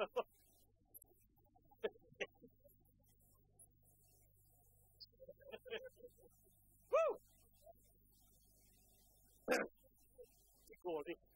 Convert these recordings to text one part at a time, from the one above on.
Det går litt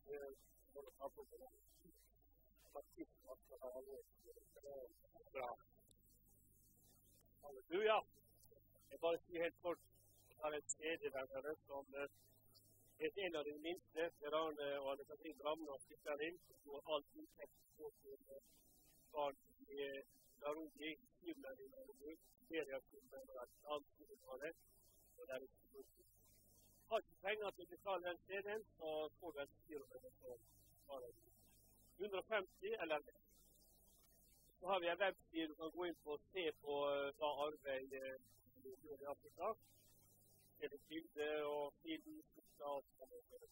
bra. Halleluja. Jeg bare sier helt kort, jeg har en CD-vennere som er en av de minste, der Arne og Anne-Katrin Bramne og sitter inn, og alt inntekt går til barn i Narobi, Kibler i Narobi, Syria-Kibler og alt det, og det er ikke noe. Har ikke penger til å betale den CD-en, så får du et styrer for bare 150 eller mer. Så har vi en webside du kan gå inn på og se på hva arbeid gjør i Afrika. Det er bilde og film og alt som er det.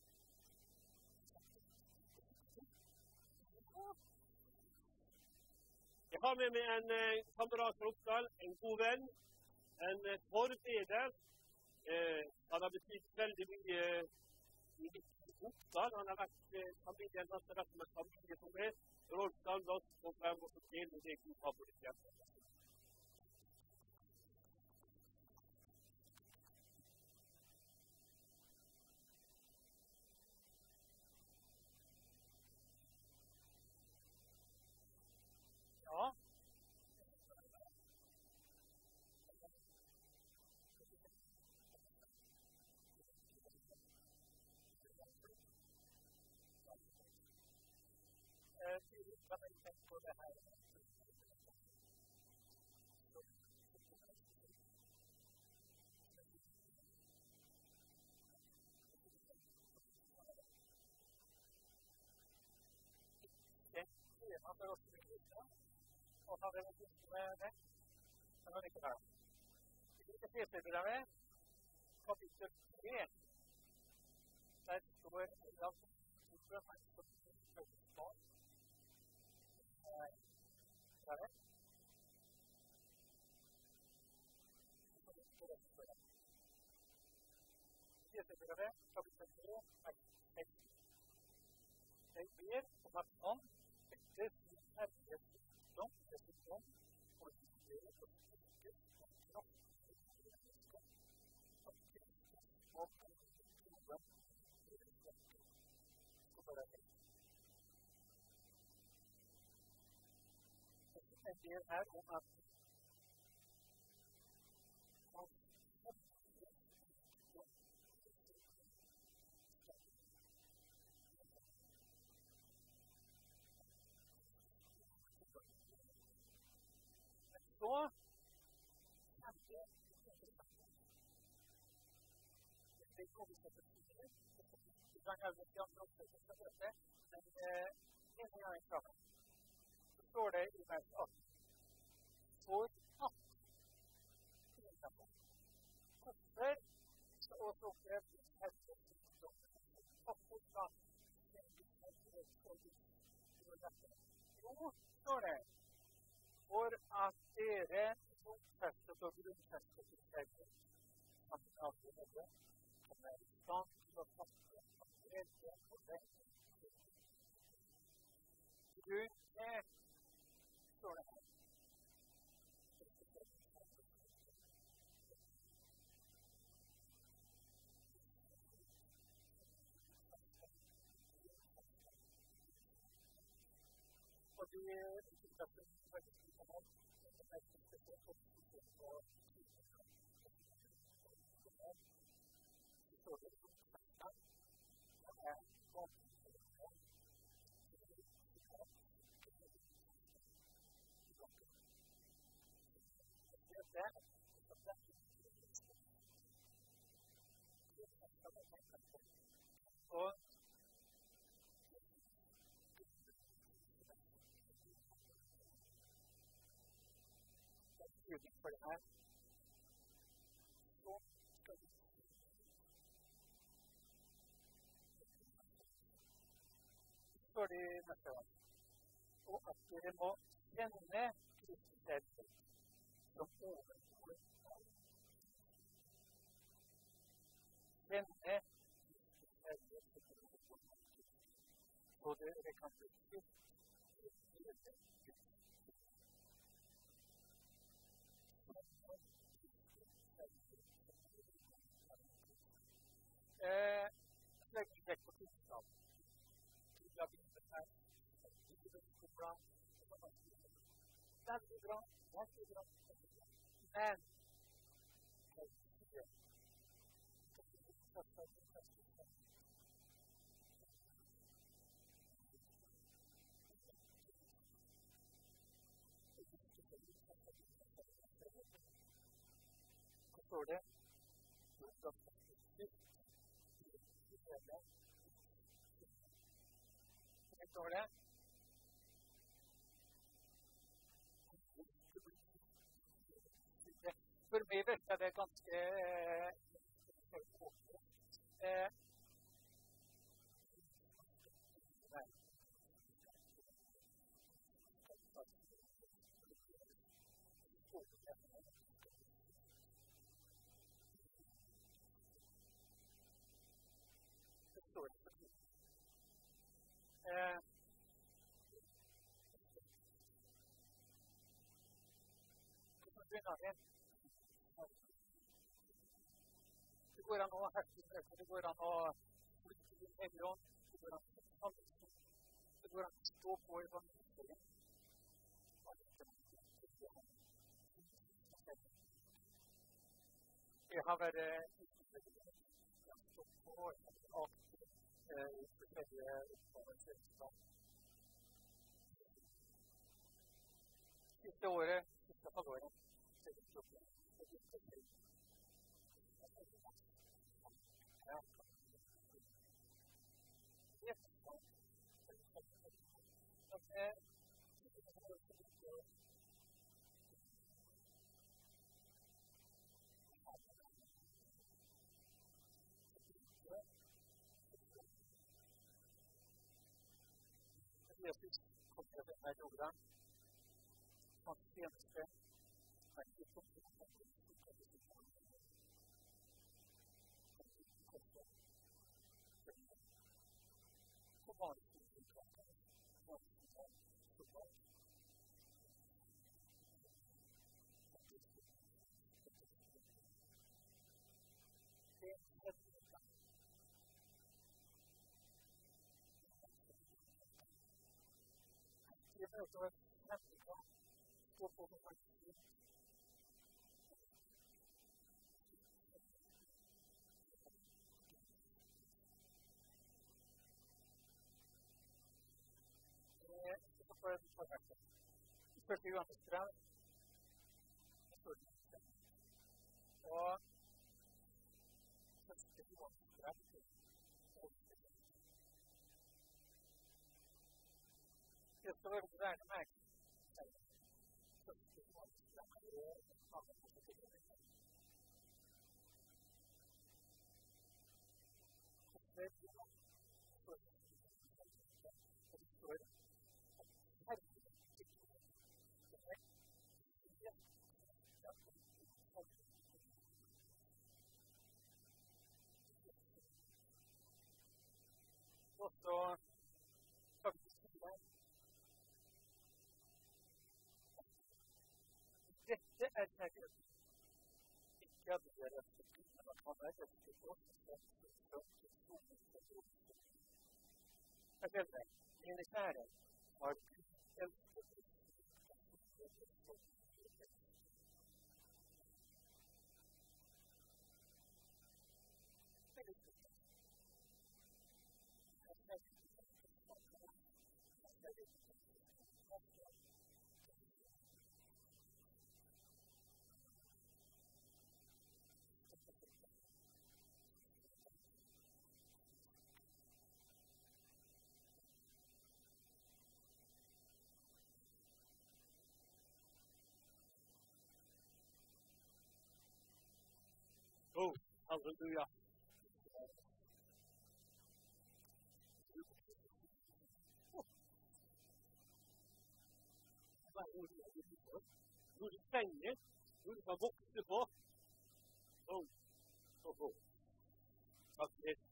Jeg har med meg en kamerat fra Oppdal, en god venn, en forbeder. Han har betydd veldig mye i Oppdal. Han har vært familien, han har vært med familie som er. Rolf Sandås kom frem og så til det gikk ut av politiet. Ja. På det her. Det er også viktig, og så har vi en med det, men det er ikke her. Vi skal se til det med, kapittel 3, der står det at det er det? Det kapittel 3, jeg ber om at han etter sin herlighetsdom, dessutom, og sier og styrker og kraft og mennesker, at Kristus må komme til troen i deres hjerter. Så bare det. Jeg ber her om at så det kommer til å bli det kan jeg vel ikke andre også skal prøve, men en gang i kraven så står det i vers 18 for at hvorfor så også opplevd helsetidsom hvorfor da jo, står det for at dere romfestet og grunnfestet i stedet at dere som er i stand til å fatte og grede og vende grunn til står det her og de utsatte og for det her så skal vi står det neste gang og at dere må kjenne Kristi kjærlighet som overgår alt. Kjenne Kristi kjærlighet som overgår alt. Så dere kan bli skilt Lägg direkt på kunskap. Jag vill inte här. Det är skolan. Väldigt bra. Väldigt bra. Men förstår det? Förstår det? För mig verkar det ganska förstår det. Det går an å ha hektighetsøkning, det går an å flytte til Helligånd, det går an å sammenstå, det går an å stå på i vannstilling. Det har vært stått på at forskjellige oppgaver. Siste året, siste halvåret, ser vi problem. Jesus kommer med den här jorden. Hans senaste det är också hemliga två på faktiskt. Det får jag ta faktiskt. Först ju andra strand. Och först det var strand. Det står väl där med. Och så detta är säkert inte att det är att man är det så jag vet inte, militären har Oh, hallelujah. Nu är det sängen. Nu är det bara vuxen på. Oh, oh. Tack för det.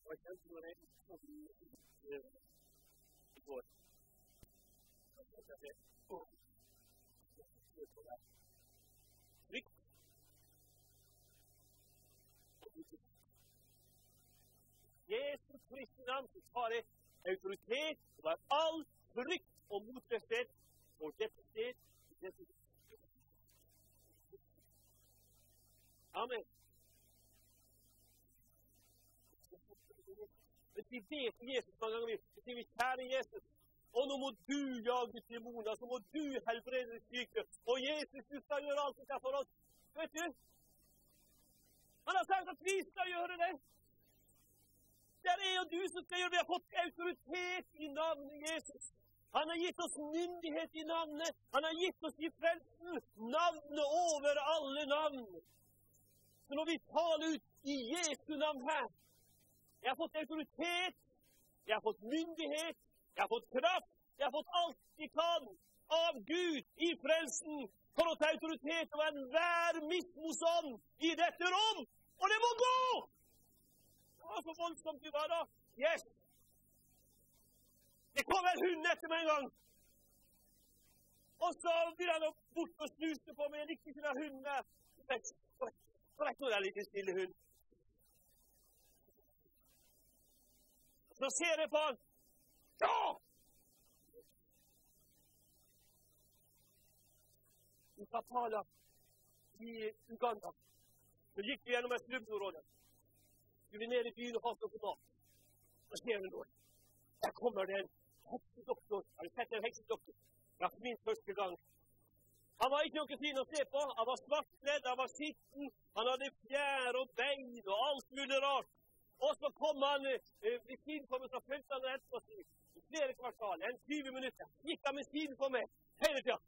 Og jeg kjente når jeg kom i går. Frykt. Jesus Kristi navn, så tar jeg autoritet over all frykt og motløshet for dette sted. Amen. Hvis vi ber til Jesus mange ganger, så sier vi, kjære Jesus, og nå må du jage ut demoner, så må du helbrede de syke, og Jesus, du skal gjøre alt dette for oss. Vet du? Han har sagt at vi skal gjøre det. Det er jo du som skal gjøre det. Vi har fått autoritet i navnet Jesus. Han har gitt oss myndighet i navnet. Han har gitt oss i frelsen navnet over alle navn. Så når vi taler ut i Jesu navn her, jeg har fått autoritet, jeg har fått myndighet, jeg har fått kraft, jeg har fått alt vi kan av Gud i frelsen for å ta autoritet over enhver mismosånd i dette rom. Og det må gå! Det var så voldsomt vi var da. Yes! Det kom en hund etter meg en gang. Og så blir han bort og snuste på meg. Jeg likte ikke den hunden der. Korrekt nå, det er litt stille hund. Så ser jeg på han. Ja! I Kampala, i Uganda, så gikk vi gjennom et slubbområde. Vi var nede i byen og fast oss på mat. Så ser vi noe. Der kommer det en heksedoktor. Har du sett en heksedoktor? Det var min første gang. Han var ikke noe fin å se på. Han var svartkledd, han var skitten. Han hadde fjær og bein og alt mulig rart. Og så kom han ved siden på meg, så følte han rett på seg. I flere kvartal, 20 minutter, gikk han med siden på meg. Hele tiden.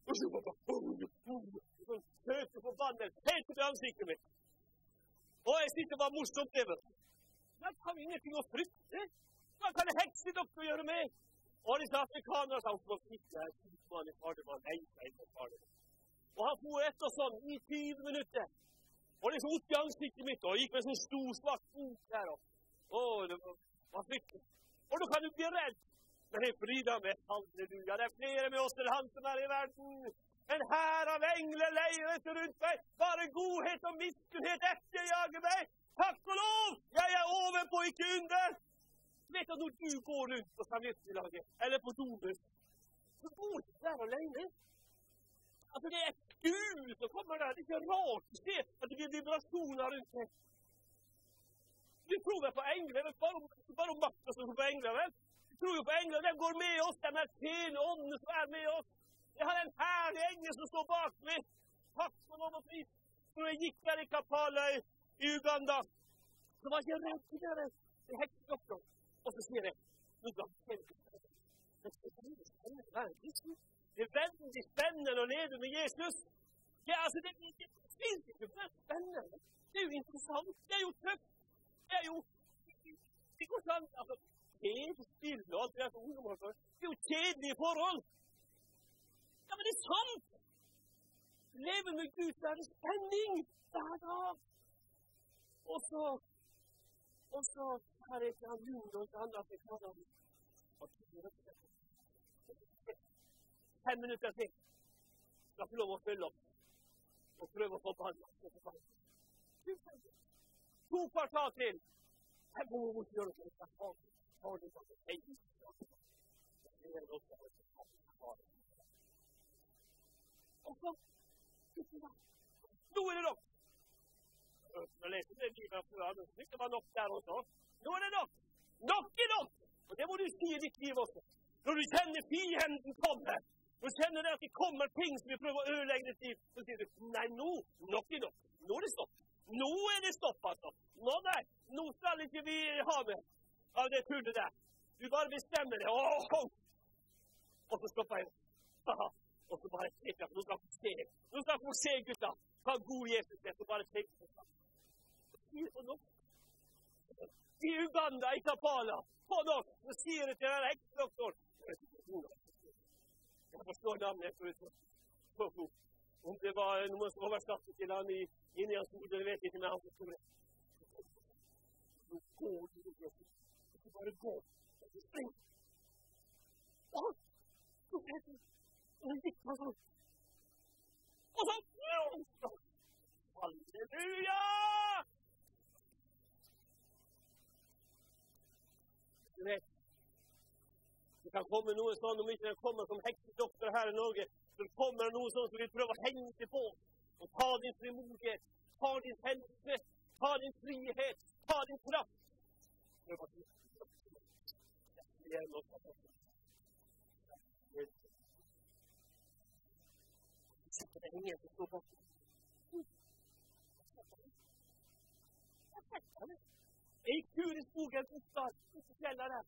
Sånn søte forbannelse. Helt til ansiktet mitt. Og jeg synes det var morsomt det. Men har vi ingenting å frykte? Hva kan en heksedoktor gjøre med? Og disse afrikanere sa, han får sitte her, man er fardemann, hei, fardemann. Og han får etter sånn i 20 minutter. Og det så opp i ansiktet mitt, og gikk med sånn stor svart bok der opp. Det var fryktelig. Og da kan du bli redd. Men jeg fryder med, halleluja, det er flere med oss til han som er i verden. En hær av engler leiret rundt meg. Bare godhet og miskunnhet etterjager meg. Takk og lov! Jeg er ovenpå, ikke under. Vet du, når du går rundt på samvittiglaget, eller på domus, så går du der alene. Altså, det er Gud som kommer der. Det er ikke rart å se at det blir vibrasjoner rundt meg. Du tror vel på engler, bare om makta som tror på engler, vel? Du tror jo på engler, de går med oss, de er tjene åndene som er med oss. Jeg har en herlig engel som står bak meg. Takk for lov og pris. Når jeg gikk der i Kampala i Uganda, så var jeg redd til det heksedoktor. Og så sier jeg, nå da, det er veldig spennende å leve med Jesus. Ja, altså, det finnes ikke spennende. Det er jo interessant, det er jo tøft. Det er jo, det går sånn, altså, det spiller og alt det er for ungdommer. Det er jo kjedelige forhold. Ja, men det er sant. Leve med Gud, det er det spenning hver dag. Og så har jeg ikke han jord og andre afrikaner. 5 minutter til. Skal få lov å følge opp. Og prøve å få behandlet. 2 kvartal til. Jeg må gjøre det. Jeg har det som er helt. Og så, nå er det nok. Jeg leser det livet før, men det var nok der også. Nå er det nok. Nok er nok. Og det må du si i ditt liv også. Når du kjenner fienden kommer, når du kjenner at det kommer ting som vi prøver å ødelegge ditt liv, så sier du, nei, nok er nok. Nå er det stopp. Nå er det stopp, altså. Nå skal ikke vi ha med av det tullet der. Du bare bestemmer det. Og så stopper jeg. Og så bare tenker jeg, nå skal få se, gutta, hva god Jesus er, så bare tenker jeg. Sier på nok. I Uganda, i Kampala, på nok, så sier det til en heksedoktor. Jeg forstår navnet, om det var noen som overstattet til han inni hans hode, det vet jeg ikke med han som tror det. Så går du, bare gå. Spring. Og så gikk han sånn. Og så, halleluja! Du vet, det kan komme noe sånn, om ikke det kommer som heksedoktor her i Norge, så kommer det noe sånn som vi prøver å henge seg på. Og ta din frimodighet, ta din helse, ta din frihet, ta din kraft. Det er noe sånn. Det er ingen som står på. Jeg gikk tur i skogen oppstart, ikke fjellet der.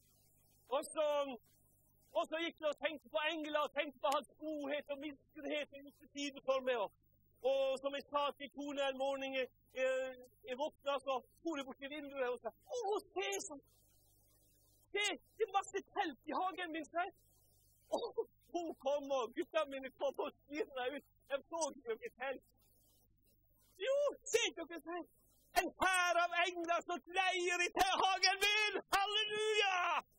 Og så gikk jeg og tenkte på engler, og tenkte på hans godhet og miskunnhet og gikk til side for meg. Og som jeg sa til kone en morgen, jeg våkna, så for jeg bort til vinduet og sa, se sånn! Se, det er masse telt i hagen min, se! Hun kom, og gutta mine kom og styrte deg ut. Jeg så ikke noe telt. Jo, se dere telt! En hær av engler som greier i til hagen min! Halleluja!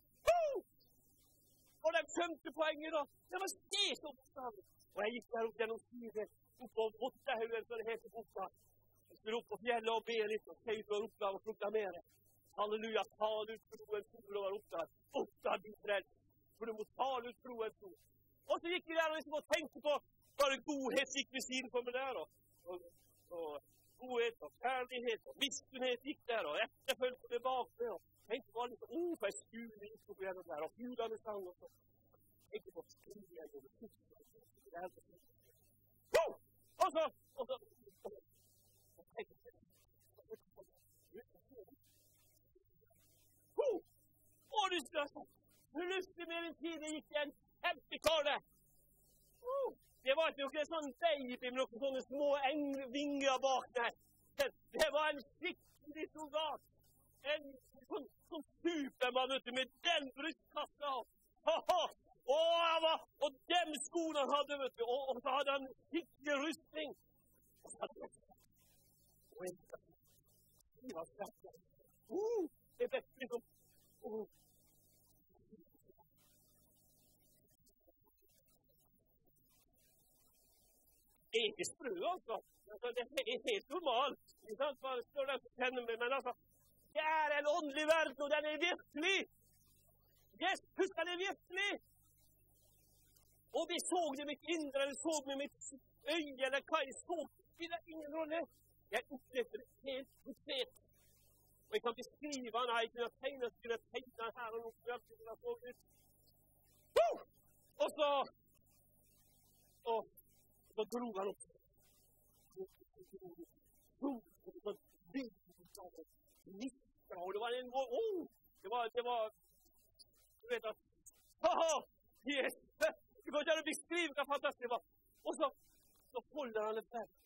Og de skjønte poenget da. Det var sted som bokstaven. Og jeg gikk der opp gjennom syret, opp på Vottahaugen, så det heter boka. Jeg skulle opp på fjellet og be litt, og skjøy for oppgave og proklamere. Halleluja, tal ut troens ord over oppgave. Oppgave din frelse. For du må tale ut troens ord. Og så gikk vi der og liksom tenkte på bare godhet gikk ved siden for meg der. Og godhet og kjærlighet og miskunnhet gikk der. Og etterfølgte meg bak meg. Og tenkte på alle sånn, for jeg skulle gikk opp gjennom der. Og gudene sang og så. Tenkte på skrien og kusten. Og så. Og du skal så. Plutselig med den tiden gikk det en kjempekare. Det var ikke noen sånn baby med noen sånne små vinger bak der. Det var en skikkelig soldat. En sånn supermann med den brystkassa. Og den skoene han hadde, vet du. Og så hadde han skikkelig rustning. Og så hadde han det ble liksom ikke sprø, altså. Det er helt normalt. Ikke sant? Bare står der og kjenner meg, men altså, det er en åndelig verden, og den er virkelig. Yes, husk den er virkelig. Og vi så det mitt indre, eller så med mitt øye, eller hva jeg så, spiller ingen rolle. Jeg opplevde det helt konkret. Og jeg kan beskrive han, jeg kunne tegne han her, og noe som jeg så ut. Og så dro han opp. Og det var en det var du vet at yes, det går ikke an å beskrive hva fantastisk det var. Og så holder han det der.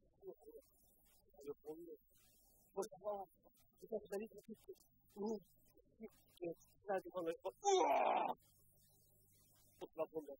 Og så det litt kikke. Der det kommer. Og så holder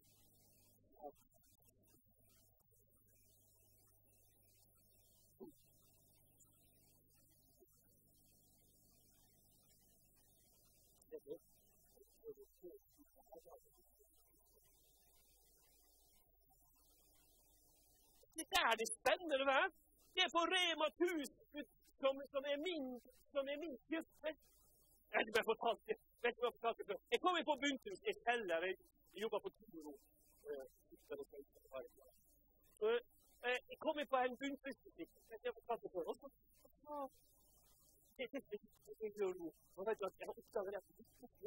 det er det spennende, hva? Det er på Rema 1000 som er min kjøppe. Jeg vet ikke om jeg fortalte det. Jeg kom inn på Bunthus, jeg selger, jeg jobber på Toro. Jeg kom inn på en Bunthus-butikk, jeg fortalte det før. Og så det er ikke jeg gjør nå. Nå vet du at jeg har oppdaget det at det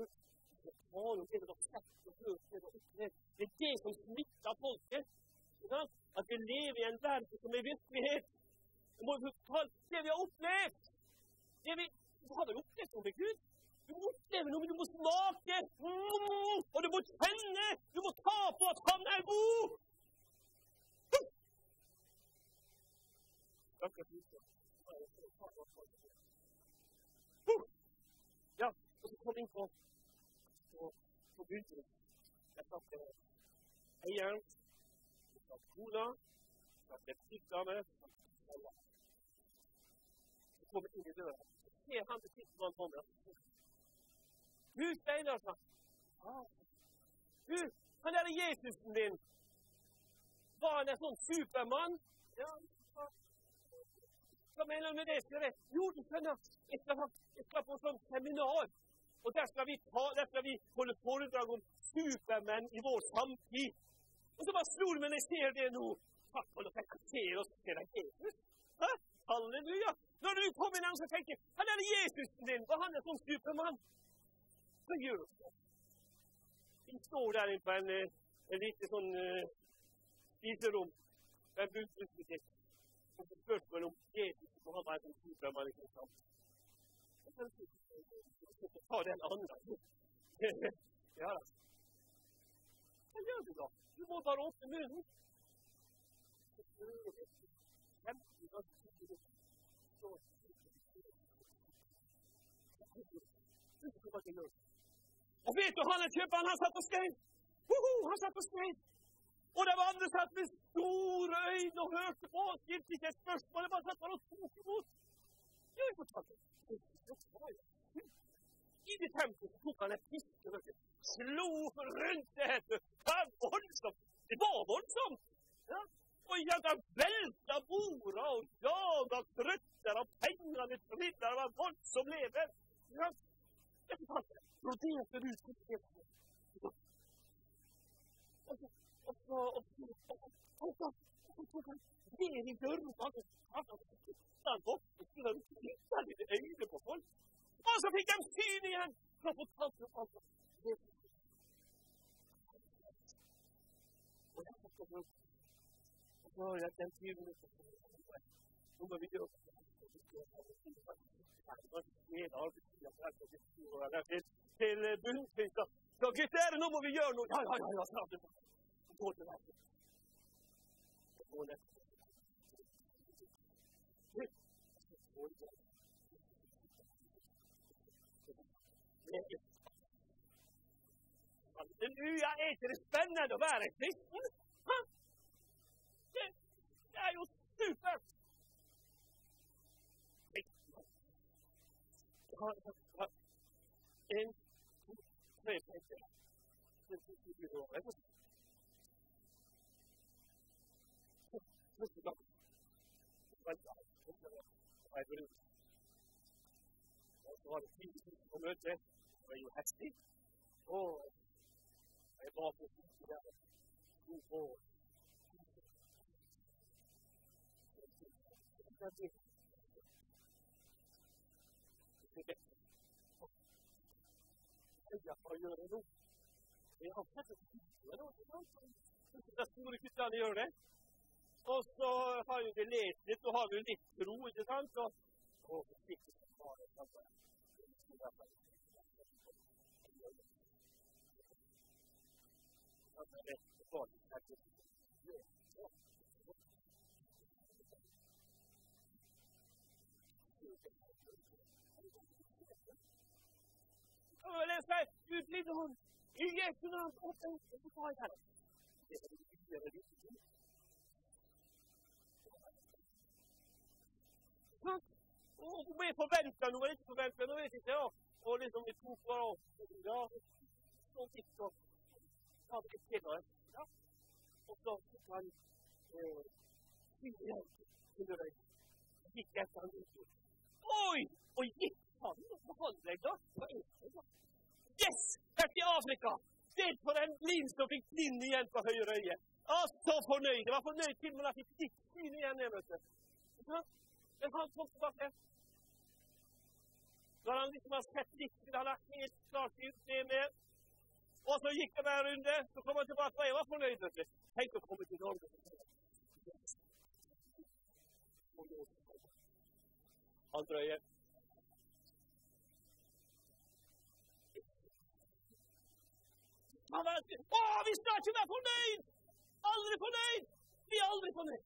er det som smitter folket. At vi lever i en verden som er virkelighet. Det må vi fortelle det vi har opplevd. Du har vel opplevd noe med Gud? Du må oppleve noe, du må smake. Og du må kjenne. Du må ta på at han er god. Ja, og så kom jeg inn på bygden. Jeg satt eieren. Cola, det butikkene, så kommer inn i døra. Så ser han butikkene kommer. Du, Steinar, sa han. Du, han der Jesusen din. Var han en sånn supermann? Ja. Hva mener du med det? Jo, du skjønner, jeg skal på sånn seminar. Og der skal vi holde foredrag om supermenn i vår samtid. Og så bare slår meg når jeg ser det nå. Takk for at jeg ser og ser deg Jesus. Hæ? Halleluja. Når du kommer inn og tenker, han er Jesusen din, og han er sånn supermann. Hva gjør du? Vi står der inne på en lite sånn spiserom. Det er en budsbudsbutikk. Og så spørsmål om Jesus må ha meg som supermann i sin samtid. Så ta den andre. Ja da. Hva gjør du da? Du må bare åpne munnen. Så prøver du. Kjempe ganske sikkert. Og vet du, han er kjøperen, han satt på skrein. Han satt på skrein. Og det var andre satt med store øyne og hørte på og stilte ikke et spørsmål. Det bare satt bare og tok imot. Jo, jeg fortalte det. I det tempelet så tok han et fiske, slo rundt det her. Det var voldsomt. Det var voldsomt. Ja. Og han velta bordet og jaget krøtter og pengene trillet. Det var voldsomt lever. Ja. Jeg fortalte det. Broderte ut fisket. Og så tok han ned i døren. Han vokste den i øynene på folk. Og så fikk de syn igjen. Så fortalte han alt. Og jeg fortalte det. Og så har jeg den 20 minutter. Nå må vi gjøre det. Til bunnpinsa. Så gutter, nå må vi gjøre noe. Ja, snart. Gå til deg. Gå ned. Halleluja, er ikke det spennende å være kristen? Det er jo super! En, to, tre penger. Det er ikke det året. Neste gang. Og så var det 10 000 på møte. Det var jo hestig. Og jeg var på huset der. Hva gjør det nå? Jeg har sett det store guttene gjør det. Og så har jo det lest litt, og har jo litt tro, ikke sant? Og sikkert har det samme. Og jeg sier, Gud litt om, i Jesu navn, og så tar jeg her. Det er det viktigere litt. Og vi forventer noe, ikke forventer noe, vet ikke, ja. Og liksom vi tok bare opp, ja, så fikk så, ta det ikke til, ja. Og så fikk han, til deg, gikk etter han ut. Oi, og gikk han, hva hadde jeg da? Hva er det da? Yes, dette i Afrika, det for en blind som fikk blind igjen på høyre øye. Så fornøyd, det var fornøyd til, men jeg fikk syn igjen, jeg vet du. Men han kom tilbake. Når han liksom har sett litt, han har helt klart ut det med. Og så gikk det hver runde, så kom han tilbake, og jeg var fornøyd, vet du. Tenk å komme til Norge. Andre øye. Han var, vi skal ikke være fornøyd! Aldri fornøyd! Vi er aldri fornøyd.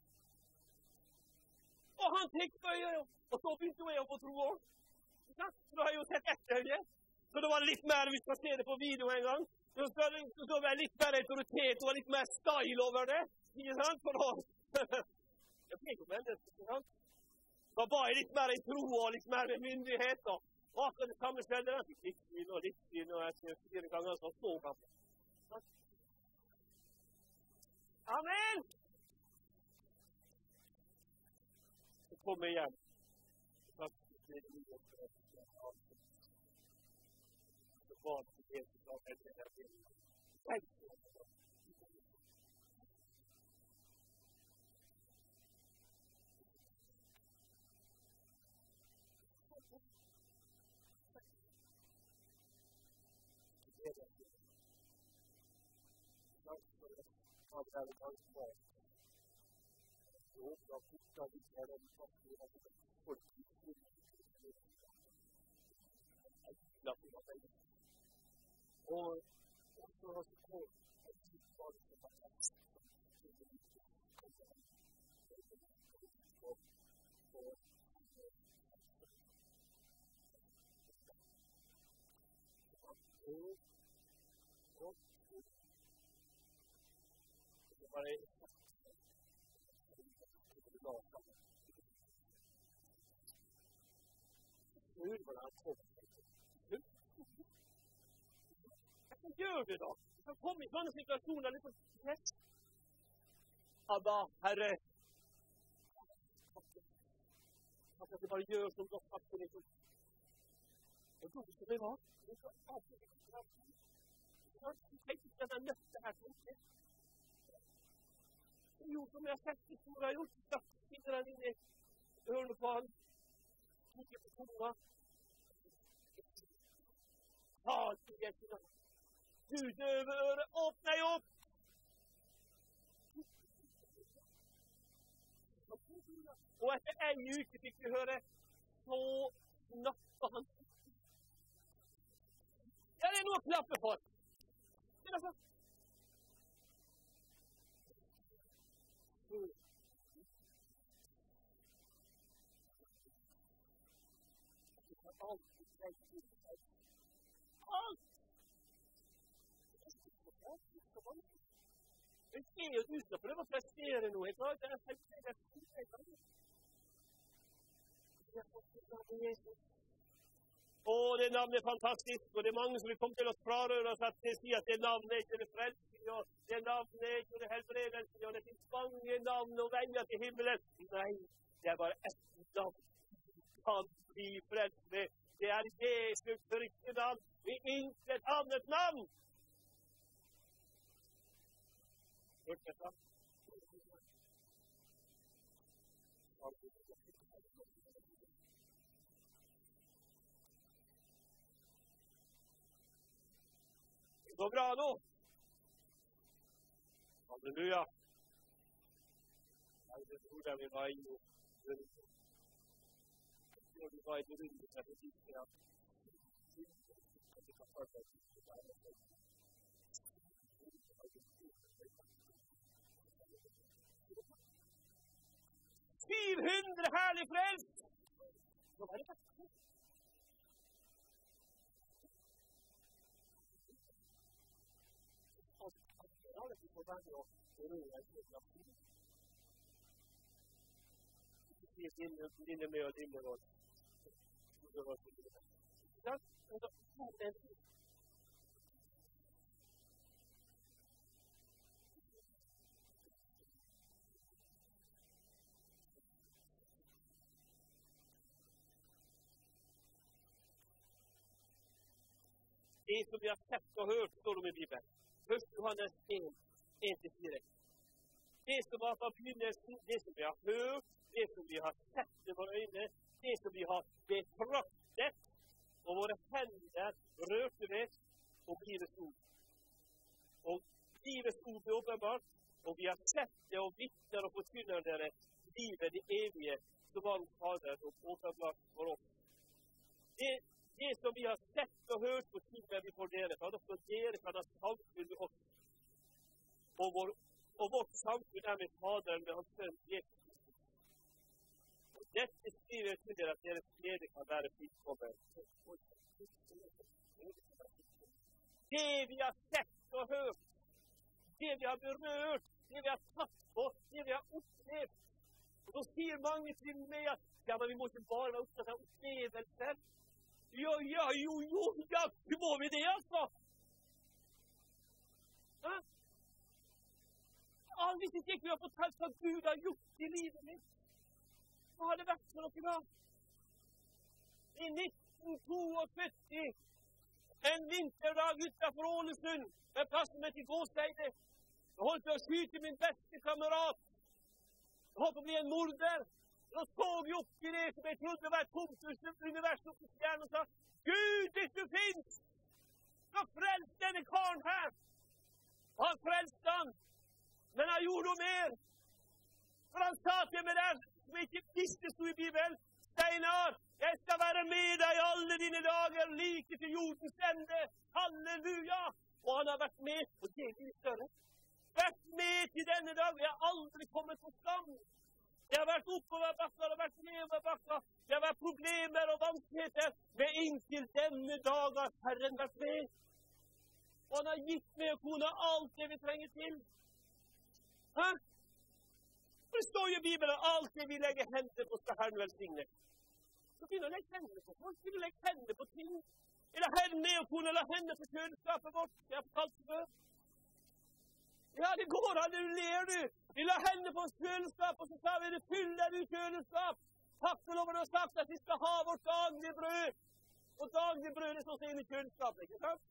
Og han tenkte på øyet, og så begynte jeg å få tro også. Så har jeg jo sett ett øye, så det var litt mer, vi skal se det på video en gang, så var det litt mer autoritet, og litt mer style over det, ikke sant? For da, jeg fikk jo mennesker, ikke sant? Da var jeg litt mer i tro, og litt mer i myndighet, Og akkurat det samme skjedde. Han fikk litt syn, og etter 4 ganger så så han. Amen! Så kom jeg hjem. Så var det det som var det der til. Det är ganska bra. Så jag tycker vi är den faktiskt att det får till. Och så har det på att det var så fantastiskt. Bara hur var han kom? Vad gör du då? Han kom i sådana situationer liksom rätt. Abba, Herre. Han ska bara göra som de fattar liksom. Jag tror det ska vara. Det ska avsluta. Jag tänkte att jag nötte här till. Jo, som jag sett i stora gjort, så sitter han inne i hörnet på han. Mycket på toa. Ta till hjälpen. Du dövöre, öppna upp! Och efter en uke fick vi höra så snappade han. Ja, det är nog klappet på. Men alltså. Allt! Det ser ju ut som det var prestera nu. Jag tror att det är och det namnet är fantastiskt. Och det är många som vill komma till oss fraröra så att det säger att det namnet är inte det frälsning. Och det namnet är inte det helbredelse. Och det finns många namn och vägar till himmelen. Nej, det är bara ett namn. Kan bli frälst med. Det är Jesus Kristi namn. Det är inte ett annat namn. Fortsätta. Det går bra nu. Halleluja. Det trodde jag vi var i. Vi var i det rundet där det gick att det kan första ut. 400 härlig frälst! Vad var det för? Din med och din med oss. Det som vi har sett och hört står det i Bibeln. Först Johannes 1-4. Det som var från begynnelsen, det som vi har hört, det som vi har sett med våra ögon, det som vi har betraktat och våra händer rörte vid och livets ord. Och livets ord är uppenbart och vi har sett det och vittnar och förkynnar det livet i evighet som var hos Fadern och återblad för oss. Det som vi har sett och hört på tiden vi får dela, för att dela kan ha samfund med oss. Och vårt samfund är med Fadern, med hans son Jesus. Och detta skriver till att deras glädje kan vara frikommen. Det vi har sett och hört, det vi har berört, det vi har tagit på, det vi har upplevt. Och då säger många till mig att ja, men vi måste bara vara uppsatta av upplevelser. Ja, må vi det, altså? Hæ? Hvis ikke vi har fortalt hva Gud har gjort i livet mitt, hva har det vært for noe da? I 1972, en vinterdag utenfor Ålesund, med plassen med til Gåsteide, jeg holdt på å skyte min beste kamerat. Jeg holdt på å bli en morder. Så så vi opp i det som jeg trodde var et tomt univers oppe i stjernen og sa, Gud, hvis du finnes, så frels denne karen her. Og han frelste han. Men han gjorde noe mer. For han sa til meg der, som jeg ikke visste stod i Bibelen, Steinar, jeg skal være med deg i alle dine dager, like til jordens ende. Halleluja! Og han har vært med, og det er litt større. Vært med til denne dag, jeg har aldri kommet på skam. Jeg har vært oppover bakker og vært nedover bakker. Det har vært problemer og vanskeligheter, men inntil denne dag har Herren vært med. Og han har gitt meg og kona alt det vi trenger til. Hæ? Det står jo i Bibelen, alt det vi legger hendene på skal Herren velsigne. Så begynner å legge hendene på folk, begynner å legge hendene på ting. Eller hendene og kona la hendene på kjøleskapet vårt. Jeg har fortalt det før. Ja, det går, halleluja, du. Vi la hendene på kjøleskap, og så sa vi, det fyller du kjøleskap. Takk for loven har sagt at vi skal ha vårt daglige brød. Og daglige brød er sånn som er inne i kjøleskapet, ikke sant?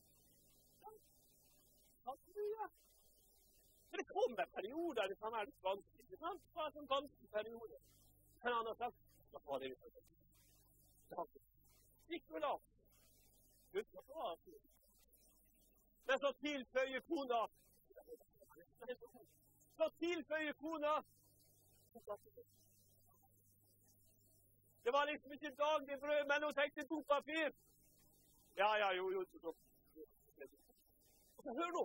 Halleluja. Men det kommer perioder, det kan være litt vanskelig, ikke sant? Det var en vanskelig periode. Men han har sagt, det var det vi har sagt. Ikke vel av. Husk at det var det. Men så tilføyer kona, det var liksom ikke daglig brød, men hun tenkte dopapir. Ja, jo. Og så hør nå.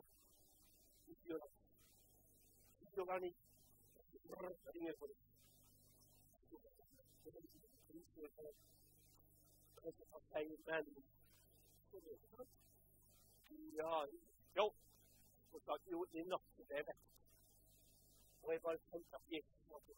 Ikke var ni. Ringer på det. Ja, jo. Og så jo, i natt det vekk. Og jeg bare tenkte at Jesus måtte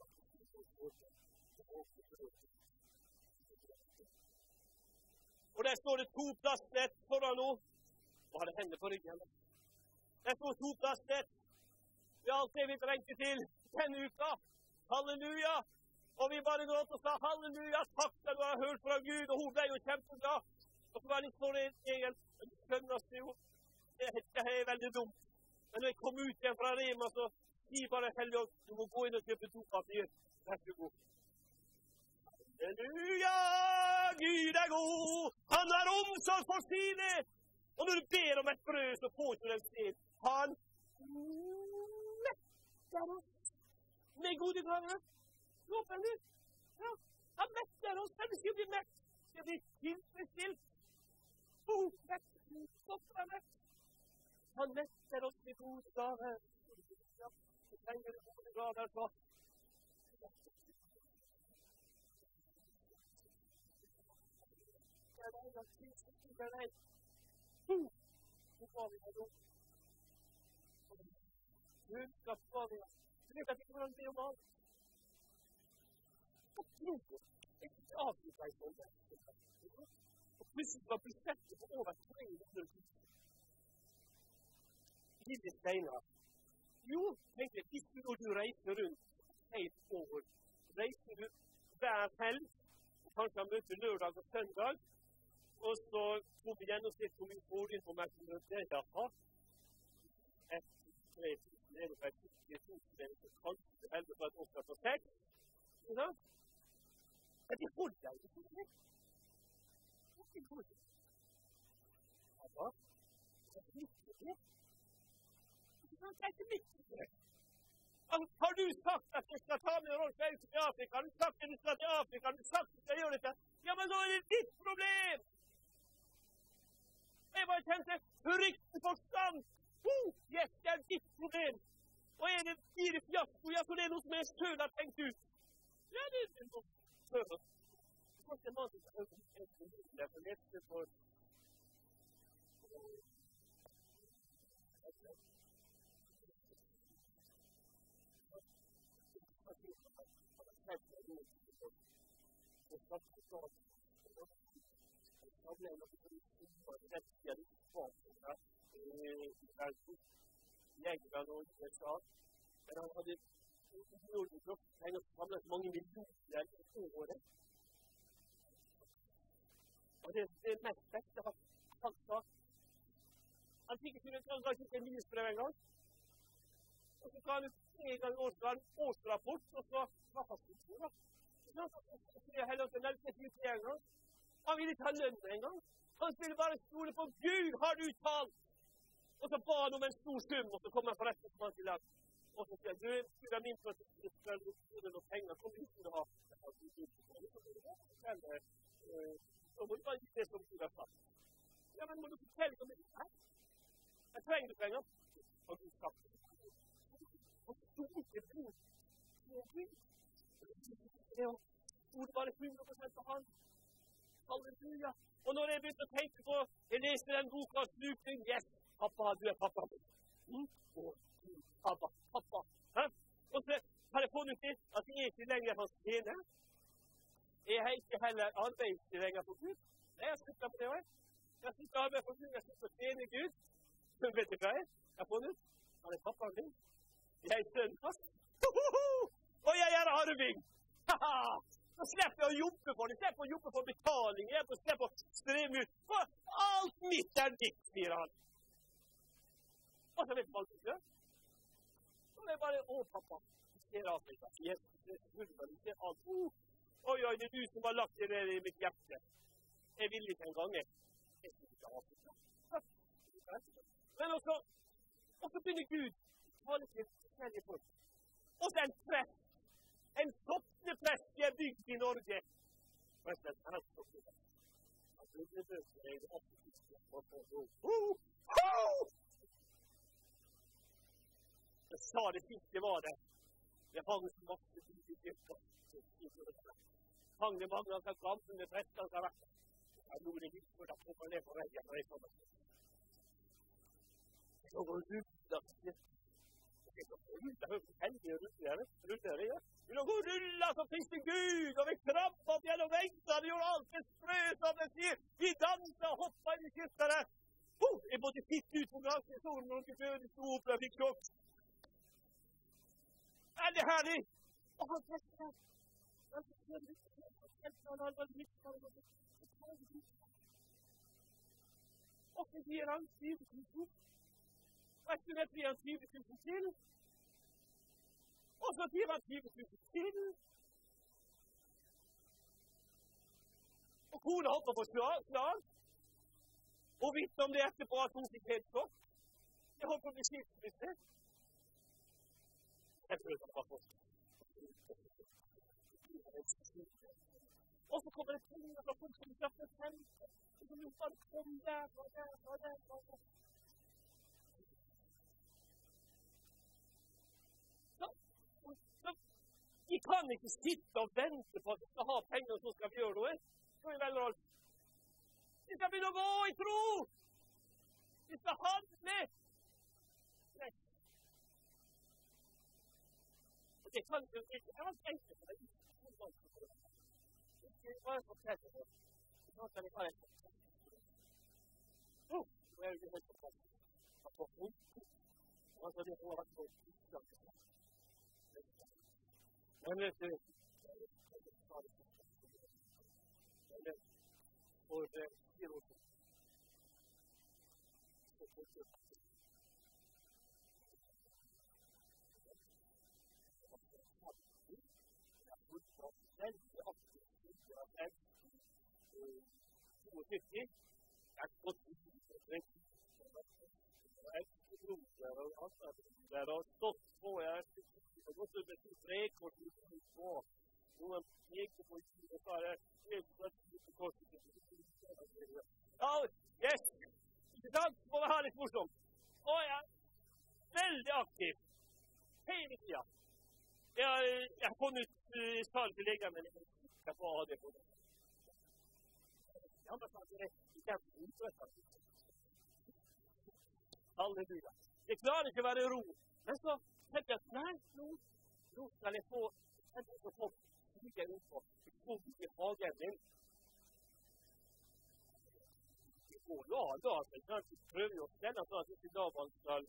og der står det 2 plastnett foran nå. Og hadde hendene på ryggen. Der står 2 plastnett. Det er alt det vi trengte til denne uka. Halleluja. Og vi bare gråt og sa halleluja, takk skal du ha hørt fra Gud. Og hun ble jo kjempebra. Og så var det litt for egen skjønneste jo. Det er veldig dumt. Men når jeg kom ut igjen fra Rema, så sier bare Helligånd, du må gå inn og kjøpe dopapir. Vær så god. Halleluja, Gud er god. Han har omsorg for sine. Og når du ber om et brød, så får du den sted. Han metter oss med gode gaver. Håper du? Ja, han metter oss. Han skal bli mett. Det blir tilfredsstilt. Mett. Han metter oss med gode gaver. Vi trenger gode gaver så. Det er deg, det er deg. Hvor var vi her nå? Kunnskap var vi her. Du vet at vi kan be om alt. Og tro. Jeg ikke avgitt deg sånn der. Og plutselig var budsjettet på over 300 000. Lille Steinar. Jo, tenk deg, hvis du reiser rundt et år, reiser du hver helg, kanskje han møter lørdag og søndag, og så får vi gjennomsnitt hvor vi får inn på merkemøte. Jaha. 1-3 000 er det på et 10 000, så kanskje det heldig på et 8 på 6. Ikke sant? Men det holder deg ikke for det. Det holder deg. Ja, det er ikke det. Det er ikke mitt. Har du sagt at jeg skal ta med Rolf Erik til Afrika? Har du sagt at du skal til Afrika? Har du sagt at du skal gjøre dette? Ja, men da er det ditt problem! Jeg bare kjente riktig forstand. Yes, det er ditt problem. Og er det fire fiasko? Ja, så det er noe som jeg selv har tenkt ut. Ja, det er noe før. Det var ikke en mann som har hørt det, for leste for problemer for de store rettede utfordringer i verden, i England og USA. Men han hadde utrolig flott penger som samlet mange millioner i året. Og det mest beste han sa. Han fikk ikke en nyhetsbrev en gang. Og så ga han 3 ganger årsrapport, og så var fastkontoret. Han ville ikke ha lønn en gang. Han ville bare stole på Gud, har du talt? Og så ba han om en stor sum, og så kom han på resten som han til lag. Og så sier han, du er min for at du skal bruke noen penger, kom du ikke til å ha. Så må du bare ikke det som du har sagt. Ja, men må du fortelle om det? Nei. Jeg trenger du penger. Og du sagt det. Og stort det bor. Det var 100% på han. Halleluja. Og når jeg begynte å tenke på, jeg leste den boka Slukning, yes, pappa, du er pappa. Pappa. Og så har jeg funnet ut at jeg ikke lenger hans tjene. Jeg har ikke heller arbeidet lenger for Gud. Jeg har sluttet på det også. Jeg har sluttet arbeid for Gud, jeg har sluttet å tjene Gud. Så vet du hva jeg har funnet ut? Han er pappaen min. Jeg er sønnen hans. Og jeg er arving. Så slipper jeg å jobbe for det. Jeg slipper å jobbe for betaling. Jeg slipper å streve ut. For alt mitt er ditt, sier han. Og så vet man alt ikke. Så er det bare, pappa, du ser Afrika. Du ser alt. Oi, det er du som har lagt det ned i mitt hjerte. Jeg vil ikke en gang. Jeg skal ikke ha Afrika. Men også begynner Gud å tale til forskjellige folk. Og så en prest. En sopneprest jeg bygd i Norge. Jeg sa det siste var det. Jeg hang så masse tid i kirka. Hang det mange av gamle prester som har vært. Jeg gjorde det litt for at jeg kom ned på veggen når jeg kom. Så går det ut da. Jeg hører heldig å rulle det. Vi lå og rullet som priste Gud, og vi krabbet gjennom veggene, vi gjorde alt det sprø, som det sier. Vi danset og hoppet inn i kirka der. Jeg måtte sitte ut på granskningssonen når Gud sto opp, og jeg fikk sjokk. Er det herlig? Og han prester. Og så gir han 20 000. Og etter det blir han 20 000 til. Og så gir han 20 000 til. Og kona hopper på slag. Og visste om det etterpå at hun fikk helt sjokk. Jeg håper å bli skilsmisse. Jeg tror det var først. Og så kommer det penger fra folk som kjøper senter. Og så må bare komme der. Vi kan ikke sitte og vente på at vi skal ha penger, og så skal vi gjøre noe. Så er det veldig alt. Vi skal begynne å gå i tro. Vi skal handle. Nei. Og det kan jo ikke. Jeg har tenkt på det. Det er bare fortelle det. Nå skal vi ha en fortelle. Nå er det helt fortelle. Altså, det har vært på utslaget. Men vet du, for 4 år siden, så fikk jeg veldig aktivt av meg i 72. Jeg gått ut og trekt. Jeg tror og alt der har stått på. Jeg har gått ut med 2 trekort på. Noen pekte på i og så er det helt slett på korset. Ja, yes! Ikke sant? Må vi ha litt morsomt. Og jeg er veldig aktiv. Hele tiden. Jeg har funnet salg til legene, men jeg kan ikke få ha det på det. Jeg har sagt det ikke utrettet. Halleluja. Jeg klarer ikke å være ro. Men så tenker jeg at nei, nå skal jeg få bygge ro på. Jeg får bygge hagen min. dagen. Vi prøver jo å stelle sånn at ikke Laban skal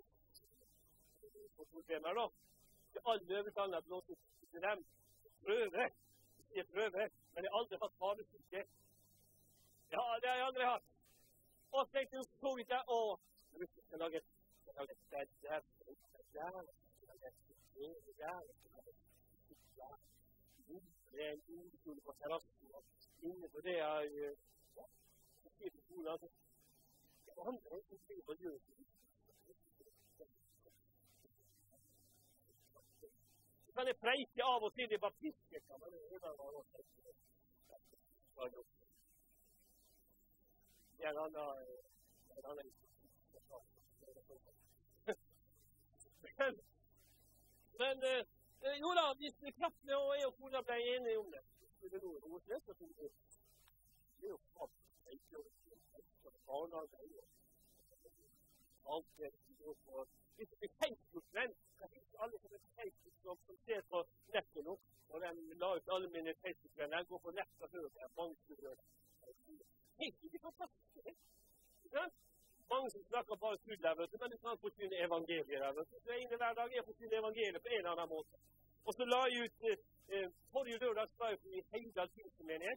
få problemer da. Det er alle overtallene at noen til dem prøver. Jeg prøver, men jeg har aldri hatt havesyke. Ja, det har jeg aldri hatt. Og så tenkte jeg så vidt jeg, jeg skal lage et sted der, det er en uskole på terrassen, og inne på det er så sier det skolen, altså, det er andre som sier på det. Så kan jeg preike av og til i baptistkirken, men det er en annen Men jo da, hvis kraftene og jeg og kona ble enige om det, så det noe rolig, så tror jeg det er jo klart, det er ikke barnehage, alt det på. Hvis det blir Facebook-venn, så er ikke alle som er Facebook som ser på nettet nå, og de la ut alle mine Facebook-venner, de går på nett og hører det, mange skulle høre det. Det er fantastisk, ikke? Mange som snakker bare tuller, men du kan fortynne evangeliet. Så er inne hver dag jeg fortynner evangeliet på en eller annen måte. Og så la jeg ut, forrige lørdag sa jeg i Heidal Pinsemenighet,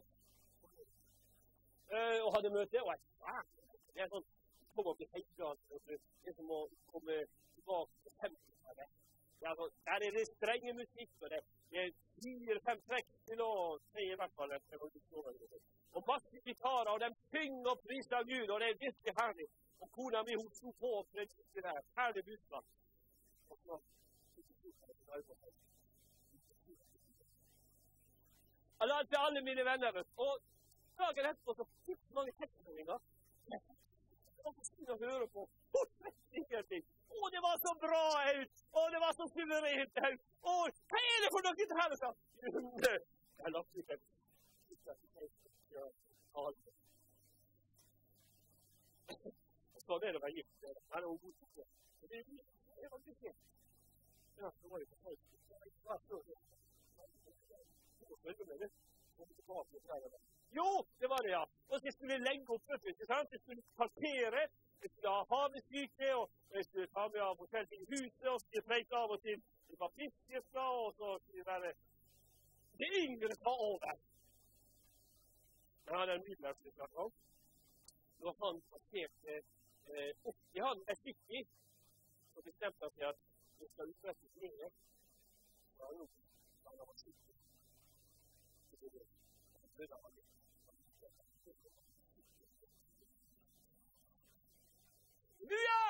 og hadde møte, og det er sånn, kom opp i Heidal, det er som å komme tilbake til 50-tallet. Der er det strenge musikk, og det er 4-5 trekk til å si i hvert fall etter å bestå. Og masse gitarer, og de synger og priser Gud, og det er virkelig herlig. Og kona mi, hun sto på og predikte der. Herlig budskap. Jeg la til alle mine venner, og dagen etterpå så fikk mange tekstmeldinger. Og så skulle jeg høre på. Å, det var så bra ut! Å, det var så suverent ut! Å, hva er det for noe her? Jeg la til det. Så det var gift. Det er noe god til det. Det var ikke. Ja, så var det på folk. Jo, det var det, ja. Og så skulle vi legge opp, ikke sant? Vi skulle parkere, vi skulle ha havesyke, og vi skulle ta med av hotell til huset, og skulle preike av og til i baptistkirka, og så skulle vi være det yngre ta over. Jeg hadde en midler som vi snakket om. Når han parkerte oppi han er stykker, så bestemte han seg at vi skal utrettes lenger. Så han var stykker. Ja!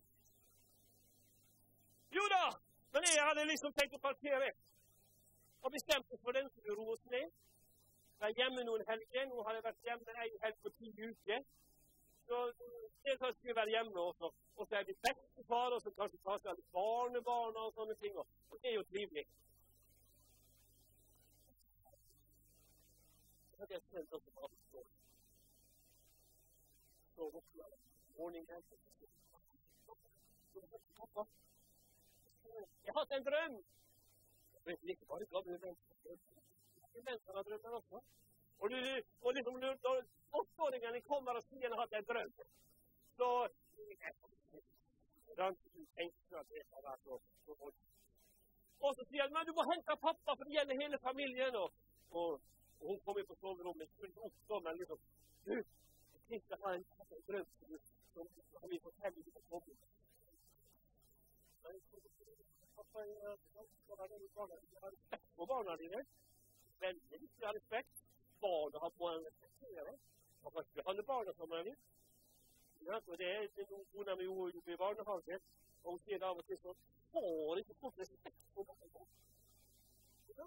Jo da! Men jeg hadde liksom tenkt å parkere. Og bestemte for den som roer oss ned. Jeg er hjemme noen helger. Nå har jeg vært hjemme en helg på 10 uker. Så det kan skulle være hjemme også. Og så er det bestefar, og så kanskje ta seg alle barnebarn og sånne ting. Og det er jo trivelig. Så hadde jeg sendt også på avstånd. Så våkner jeg morgenen. Jeg har hatt en drøm. Jeg vet ikke bare hva det er. Mennesker har drømmer også. Og liksom når 8-åringene kommer og sier han har hatt en drøm, så og så sier han, men du må hente pappa, for det gjelder hele familien. Og hun kommer på soverommet, skulle opp sånn, liksom, du, jeg har en drøm som har vi fortelle du på soverommet. Pappa, jeg har respekt for barna dine. Veldig viktig å ha respekt. Barna har på en respektere. Man kan ikke alle barna som er litt. Ja, og det er noen kona med ord i barnehage. Og hun sier av og til sånn, får ikke fått respekt for barna. Det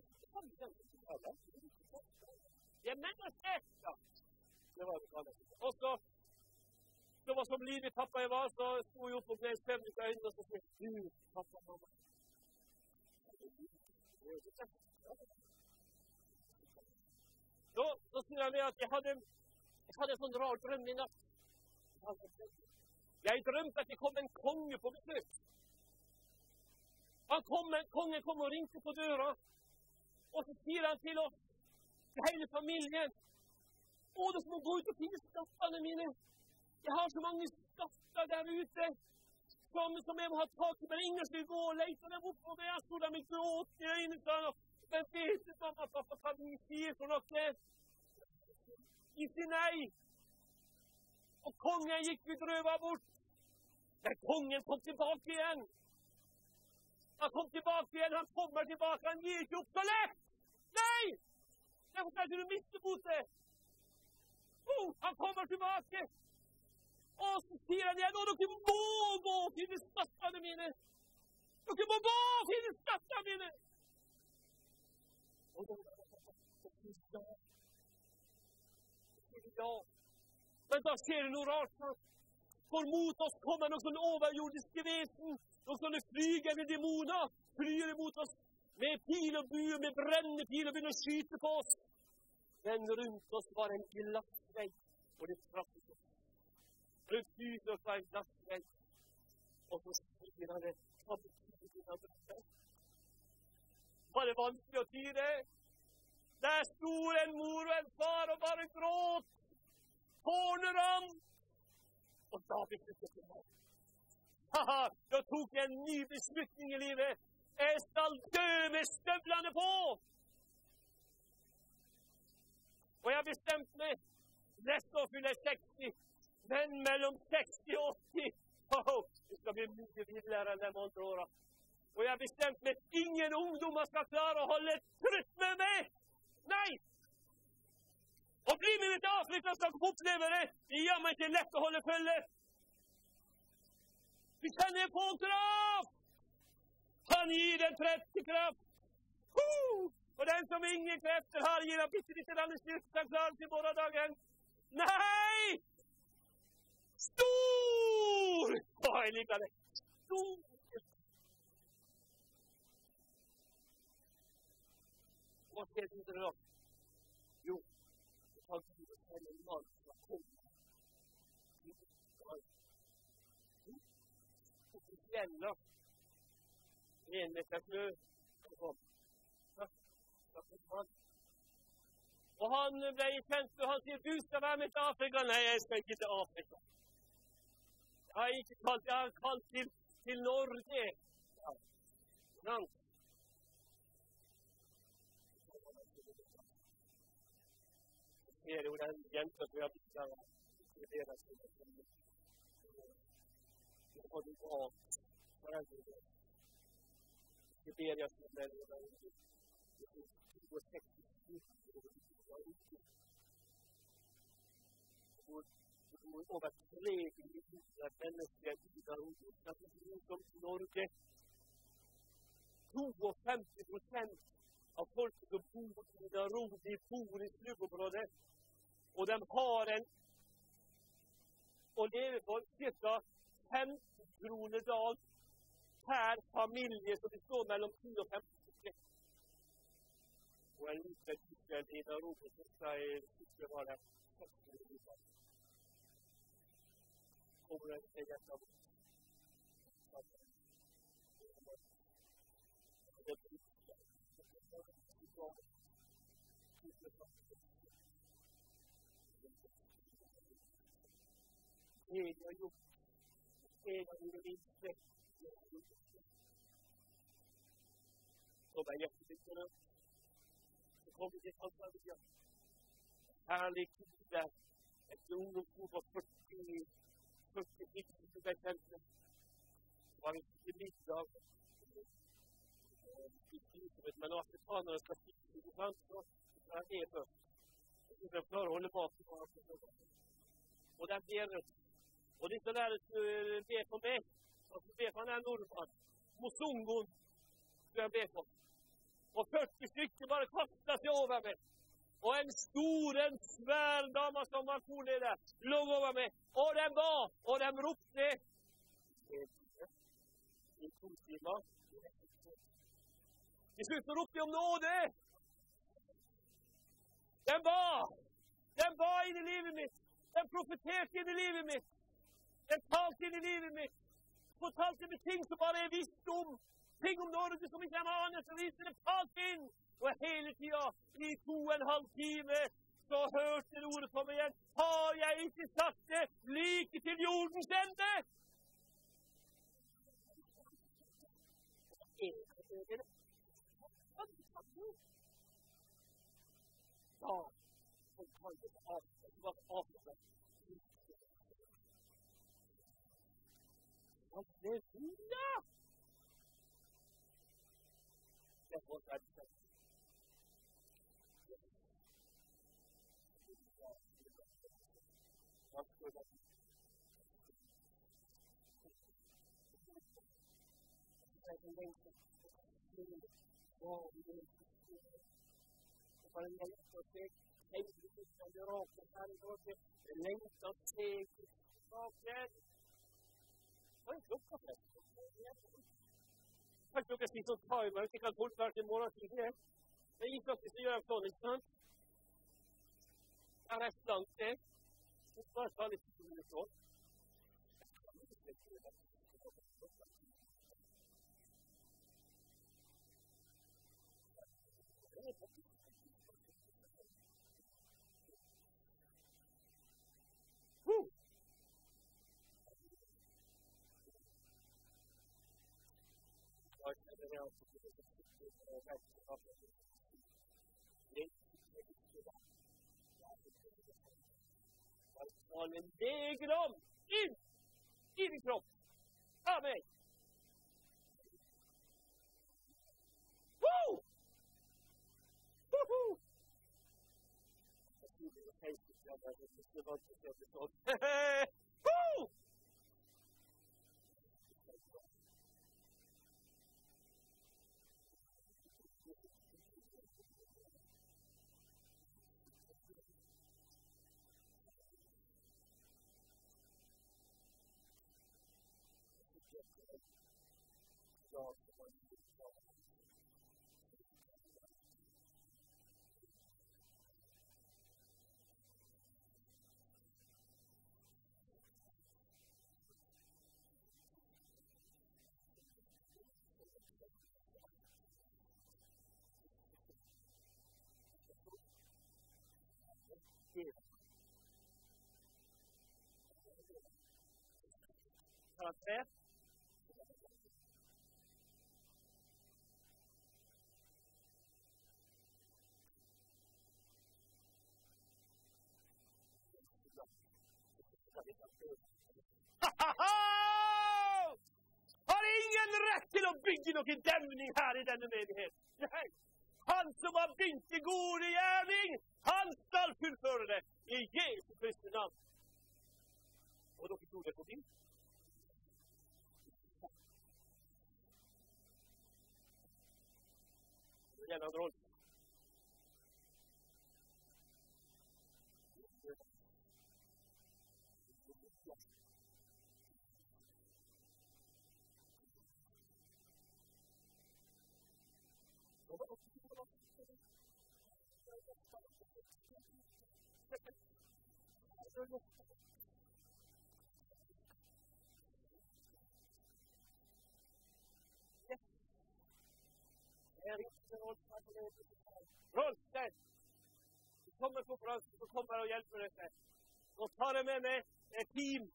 er mennesker! Ja. Det var det kallet. Og så var som livet pappa jeg var, så sto jeg opp og ble søvnig til øynene, og så sier du, pappa, mamma. Så sier han at jeg hadde en sånn rar drøm i natt. Jeg drømte at det kom en konge på besøk. Kongen kom og ringte på døra, og så sier han til oss, til hele familien, å, du må gå ut og finne skattene mine. Jeg har så mange skatter der ute, som jeg må ha tak i, men ingen skal gå og lete dem opp, og jeg stod der med gråt i øynene, og men vet du, mamma, pappa, hva de sier for noe? De sier nei. Og kongen gikk bedrøvet bort. Men kongen kom tilbake igjen. Han kom tilbake igjen, han kommer tilbake, han gir ikke opp så lett. Nei! Derfor skal du miste motet. Han kommer tilbake. Og så sier han igjen, og dere må gå og finne skattene mine. Dere må gå og finne skattene mine. Og da men da skjer det noe rart. For mot oss kommer noen overjordiske vesen, noen flygende demoner, flyr mot oss med pil og bue, med brennende pil og begynner å skyte på oss. Men rundt oss var en glassvegg, og det trappet oss. Rundt oss var en glassvegg, og så sier han det, hva betyr det av det? Var det vanskelig å tyde? Der sto en mor og en far og bare gråt. Tårner ham. Og da besluttet jeg meg. Haha, da tok jeg en ny beslutning i livet. Jeg skal dø med støvlene på. Og jeg har bestemt meg. Neste år fyller jeg 60. Men mellom 60 og 80. Det skal bli mye villere enn de andre årene. Og jeg har bestemt meg. Ingen ungdommer skal klare å holde trutt med meg. Nei! Og bli med til Afrika skal få oppleve det. Det gjør meg ikke lett å holde følge. Vi kjenner på kraft. Han gir den kraft. Og den som ingen krefter har, gir han bitte litt denne styrke som klarer til morgendagen. Nei! Stor! Jeg liker det. Stor! Hva skjer videre da? Jo, det tar Gud å sende en mann som har kommet. Og det gjelder en meter snø. Og han ble kjent, og han sier, du skal være med til Afrika. Nei, jeg skal ikke til Afrika. Jeg har ikke kalt, jeg har kalt til Norge. Ja. Det er jo den jenta som jeg har blitt der. Det er det som er kommet. Det har du valgt. Foreldre. Det ber jeg som er det. Det er 26 hvor over 3 millioner mennesker i Norge. Det er som Norge. 52% av folket som bor i Nairobi, bor i slugområdet. Og de har å leve for ca. 15 kroner dag per familie, så det står mellom 10 og 15 stykker. Og en liten tysker i Nairobi, så skal jeg ikke være 60 minutter. Kommer jeg til hjertet av jeg har gjort en av mine minste. Så var jeg hjertelig. Så kom vi til Tanzania. Herlig kule. Et ungdomsord på 40 kjente. Så var vi til middag. Men når afrikanere skal spise i land, så er det først. Så de klarer å holde bak til hverandre. Og den ber rødt. Og de skal lære å be for meg. Altså be for han er nordmann. Mosungoen skal jeg be for. Og 40 stykker bare kastet seg over meg. Og en svær dame som var korleder lå over meg. Og de ba, og de ropte. I 2 timer. De slutt ropte om nåde. De ba inn i livet mitt. De profeterte inn i livet mitt. De talte inn i livet mitt. Fortalte meg ting som bare jeg visste om. Ting om Norge som ikke er anet, så viste det talt inn. Og hele tiden, i 2,5 timer, så hørte ordet komme igjen. Har jeg ikke satt det like til jordens ende? Ja, så kan det avsløre. Halleluja! Det var det. Kanskje dere sier sånn timer, så kan folk være til morgentid. Det er faktisk å gjøre sånn, ikke sant? Det er rett langt det. Det skal ta litt minutter. En legedom inn i din kropp. Amen. Woo! Woohoo! Woo! Karakter. Har ingen rett til å bygge noen demning her i denne menighet. Nei. Han som har begynt i gode gjerning, han skal fullføre det i Jesu Kristi navn. Og dere tror det forbi? Det gjelder en rolle. Rolstein, du kommer på konferansen, så kommer jeg og hjelper deg. Nå tar jeg med meg et team.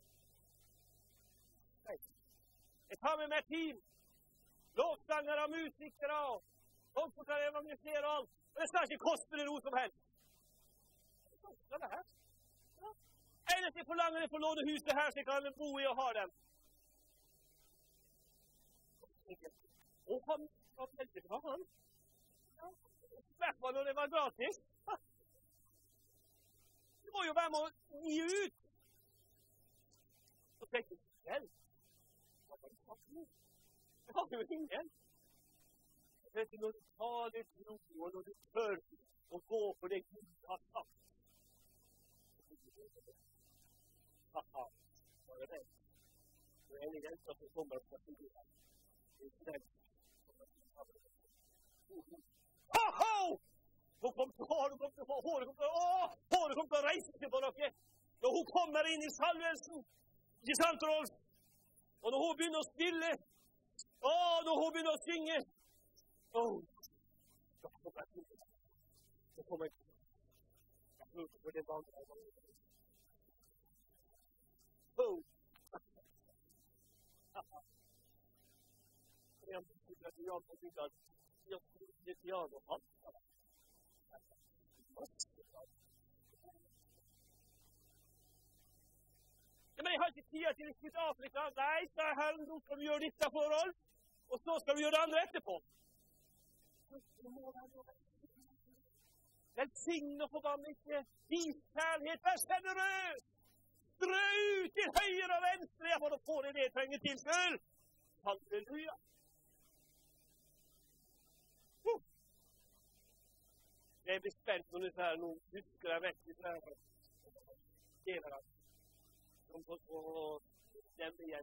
Jeg tar med meg et team. Lovsangere, musikere, folk som kan evangelisere alt. Og det skal ikke koste det noe som helst. Hva er det her? Eneste jeg forlanger er for å låne huset her, så jeg kan bo i og ha dem. Og han var veldig bra, han. Hvertfall når det var gratis. Du må jo være med å gi ut. Så tenkte jeg selv. Det har jo ingen. Vet du, når du tar det tro, og når du tør å gå for det Gud har sagt. Haha, var det det? Det er en jente som kommer fra Sydland. Det er ikke den. Ho-ho! Hun kom til håret, håret kom til å reise seg på dere. Når hun kommer inn i salvelsen, ikke sant, Rolf? Og når hun begynner å spille, når hun begynner å synge, da kommer jeg til. absolut för det vanliga. Oh! Jag tycker att jag har byggt att jag skulle inte göra något alls. Men jeg har ikke tid til å slutte Afrika. Nei, sa Herren, nå skal vi gjøre dette forhold, og så skal vi gjøre det andre etterpå. Velsign og forbann ikke. Vis kjærlighet, vær generøs. Strø ut til høyre og venstre for å få det jeg trenger til selv. Halleluja. Jeg blir spent når du sier noe. Husker jeg vekk litt her. Deler av. Som på stemme igjen.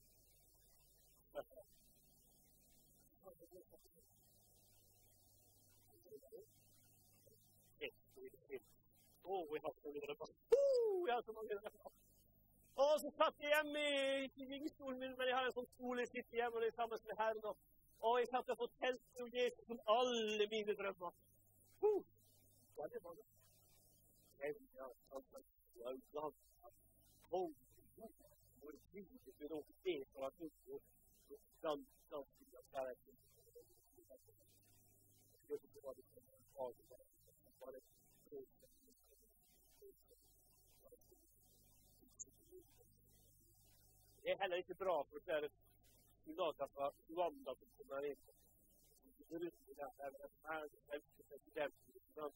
Vi har så mye røpper. Jeg har så mange røpper. Og så satt jeg hjemme i vingestolen min, men jeg har en sånn stol jeg sitter hjemme, og det er sammen med Herren. Og jeg satt og fortalte om Jesus som alle mine drømmer. Ja, det var det. Jeg har sant. Kom, vår tid er noe det for at du kan samtidig kjærlighet. Det var det som var det. Det er heller ikke bra for å se soldater fra Rwanda som kommer inn. Det er russelig der, det er den svenske presidenten.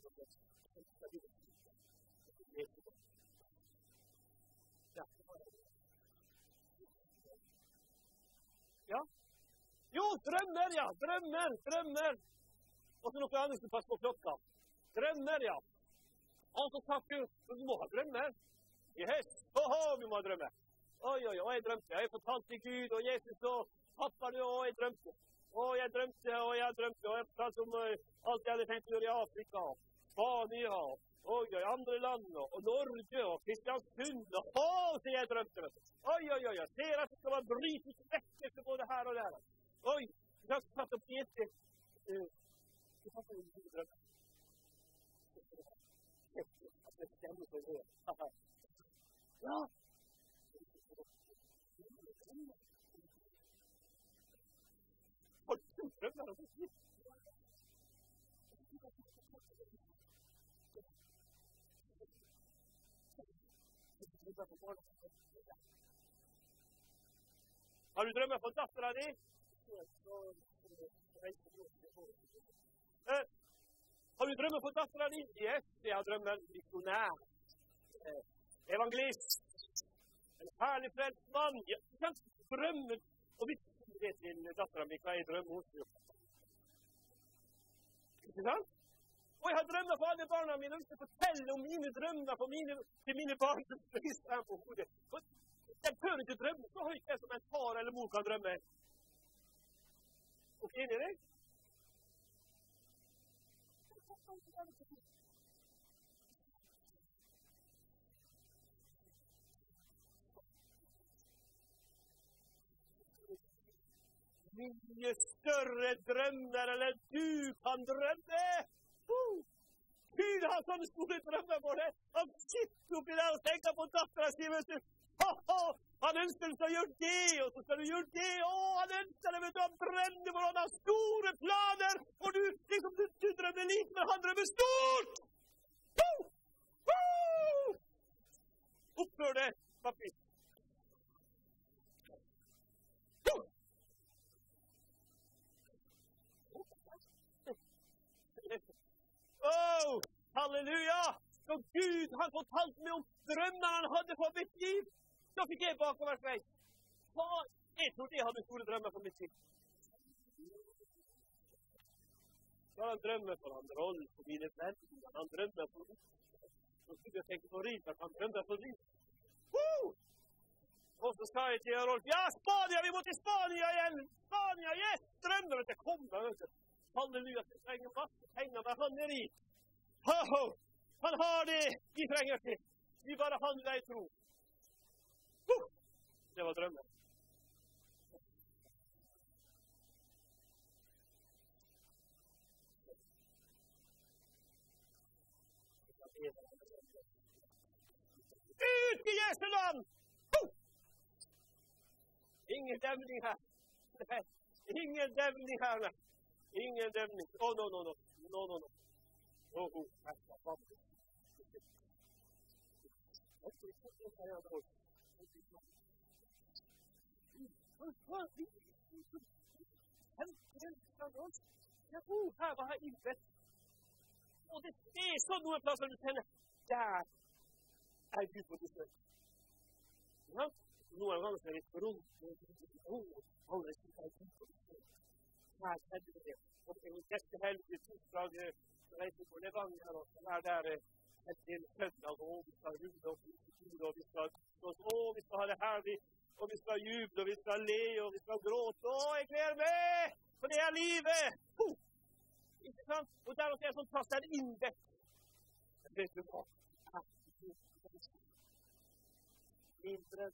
Ja. Jo, drømmer, ja. Drømmer. Og så noe annet som passer på klokka. Drømmer, ja. Og så snakker du må ha drømmer. Yes, vi må ha drømmer. Oi, jeg drømte. Jeg fortalte til Gud og Jesus og pappa nu, og jeg drømte. Og jeg drømte. Og jeg fortalte om alt jeg hadde tenkt å gjøre i Afrika, Spania, og i andre land, og Norge, og Kristiansund, og så jeg drømte. Oi, jeg ser at det skal være brytet vekkelse både her og der. Oi, jeg har satt opp gjete. Jeg har satt opp gjete drømmer. Det stemmer for det. Ja. Har du drømmer om det? Har du drømmer på datteren din? Har du drømmer på datteren din? Yes, jeg har drømmer misjonær. Evangelist. En herlig frelst mann. Jeg kan drømme. Og vi vet til datteren min hva jeg drømmer hos henne. Ikke sant? Og jeg har drømmer på alle barna mine. Jeg vil fortelle om mine drømmer til mine barn som spiser her på hodet. Jeg tør ikke drømme så høyt det som en far eller mor kan drømme. Ok, enig i det? Mye større drømmer eller du kan drømme. Gud har sånne store drømmer for det. Han sitter oppi der og tenker på datteren sin, vet du. Han ønsker deg å gjøre det, og så skal du gjøre det. Han ønsker deg, vet du, han drømmer hvor han har store planer. Og du drømmer litt, men han drømmer stort. Oppfør det, faktisk. Halleluja! Så Gud har fortalt meg om drømmene han hadde for mitt liv. Så fikk jeg bakoversveis. Jeg trodde jeg hadde store drømmer for mitt liv. Så han drømmer for han roll på mine venner. Han drømmer for liv. Så skulle jeg tenke på liv, at han drømmer for liv. Og så sa jeg til Rolf, ja, Spania, vi må til Spania igjen. Spania, yes, drømmer, vet du, kom da, vet du. Halleluja, jeg trenger masse penger, men han er rik. Han har det, vi trenger ikke. Vi bare handler i tro. Det var drømmen. Ut i Jesu namn! Ingen dämning här. Ingen dämning här. Ingen dämning. Oh, no. Oh, här var här inne. Och det är så några platser du känner. Där är Gud på besök. Ja? Några gånger så är det runt. Alla är Gud på besök. Här händer det. Och en nästa helg i torsdag reser på Levanger och så där en del söndag och vi ska jubla och vi ska vi ska ha det härligt och vi ska jubla och vi ska le och vi ska gråta. Jag klär med! För det är livet! Inte sant? Och där är som passar in det. Vet du vad? Mindre.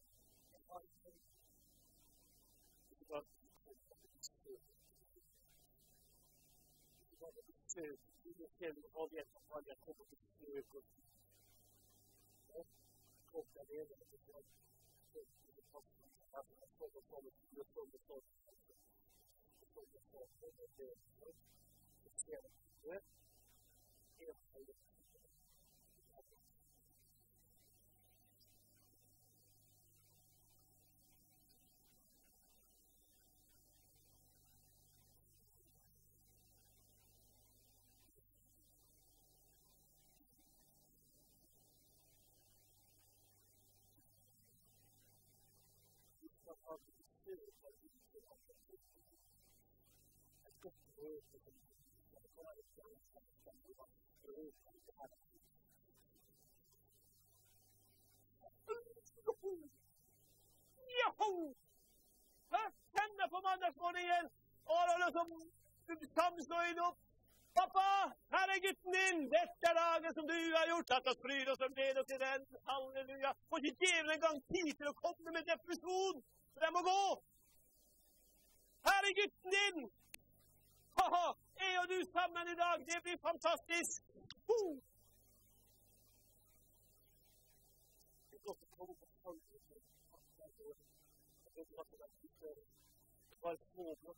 Joho! Känna på mandagsmorgonen och alla som samslöjn upp. Pappa, här är gutten din. Detta dagen som du har gjort. Att oss fryd oss som leder till den. Halleluja. Och inte ge en gång tid till att komma med depression. Så det må gå. Här är gutten din. Haha, är och du samman idag. Det blir fantastiskt. Det är gott att komma på folk. Det är gott att vara småbrott.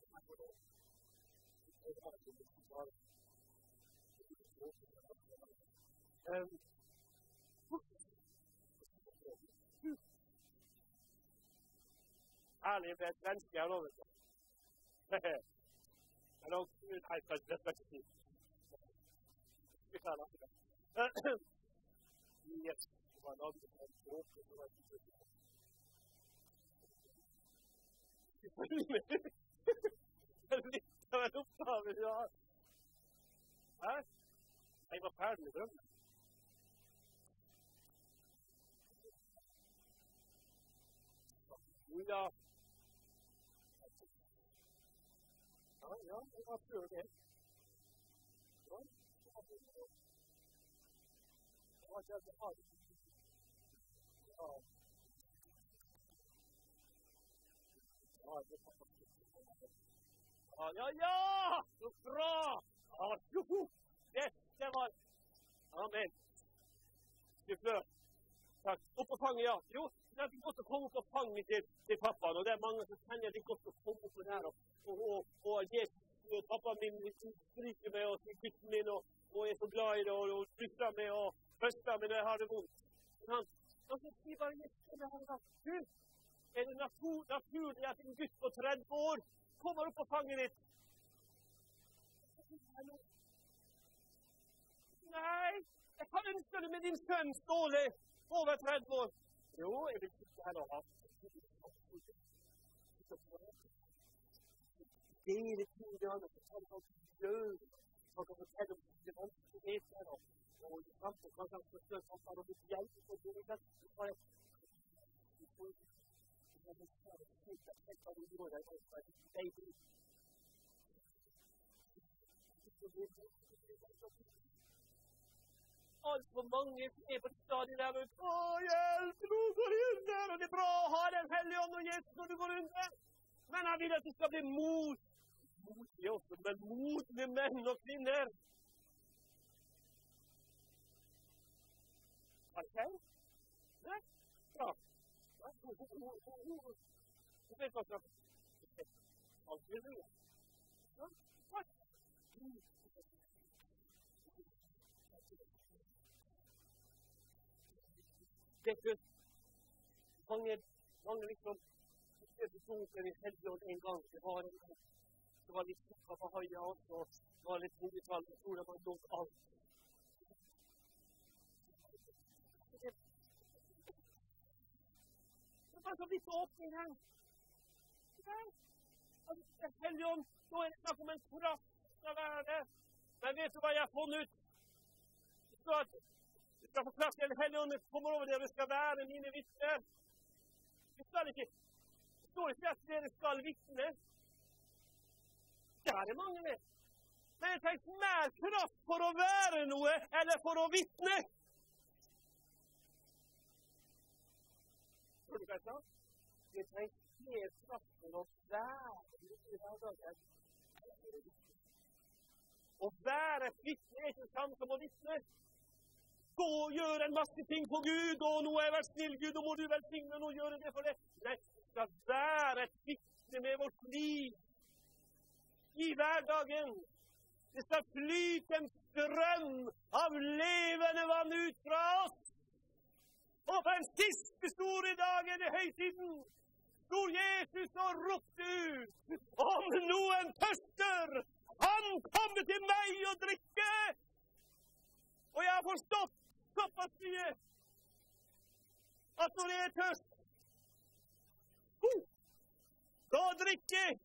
Ärligt med svenska då. Men också ut här för perspektiv. Vi kallar det. Yes, det var något som var det var det var upptaget, ja. Här? Jag var färdig med drömmen. Ja. Ja, det var tur det. Ja, det var tur det. Ja, det var det. Ja. Ja, det var ja! Så bra! Ja, joho! Det var... Amen. Det flöt. Tack. Upp på fanget, ja. Jo, det är gott att komma upp på fanget till pappan. Och det är många som känner att det är gott att komma upp på där. Och ge pappa min stryker mig och sin kyssen min. Och är så glad i det. Och trycker mig och tröstar mig när jag har det ont. Och så skriver bara det här. Hur? Är det naturligt att en gutt på 30 år kommer upp på fanget ditt? Nej, jag kan inte med din son Ståle över 30 år. Jo, jag vill sitta här då. Det är det tiden och så tar det av död. Och så tar det av det vanligheter och i framtiden kan man försöka ta dem lite hjälp och det är det. Allt för många är på stadiet där och hjälp, du går in där och det är bra att ha den helgen och Jesus när du går in där. Men han vill att det ska bli mod i oss, men mod med män och kvinnor. feil? Nei? Bra. Du vet hva slags halleluja. Ja, takk. Vet du, mange liksom ikke betonte i Helligånd en gang. Det var litt sukka på haia også, og det var litt modetall, jeg tror det var gjort alt. Det var så litt åpning her. Helligånd, nå er det snakk om en kraft skal være det. Men vet du hva jeg har funnet ut? Det står at du skal få kraft til Helligånd, kommer over dere, skal være mine vitner. Det skal ikke. Det står ikke at dere skal vitne. Det er mange med. Men jeg tenker mer kraft for å være noe, eller for å vitne. Tror du hva jeg sa? Jeg tenker mer kraft for å være noe i hverdagen. Å være et vitne er ikke samme som å vitne. Gå og gjøre en masse ting på Gud, og nå er jeg vært snill, Gud, og må du velsigne, og nå gjør jeg det for det. Nei, det skal være et vitne med vårt liv i hverdagen. Det skal flyte en strøm av levende vann ut fra oss. Og på en siste store dag i høytiden stod Jesus og ropte ut, om noen tørster, han kommer til meg og drikker. Og jeg har forstått såpass mye at når jeg er tørst, da drikker jeg.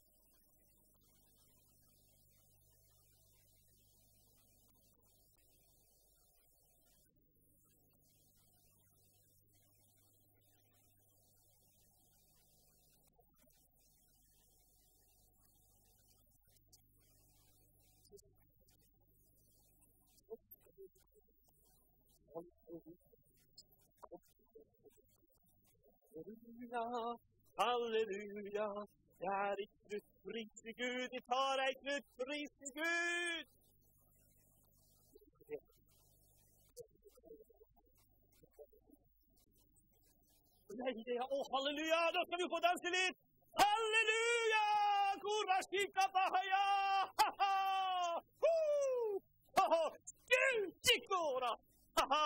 Halleluja, halleluja, det er ikke slutt, pris i Gud, det tar ei slutt, pris i Gud. Nei, det er, halleluja, da skal vi få danse litt. Halleluja, kurashika bahaya, ha-ha, ha-ha, skjukikora, ha-ha,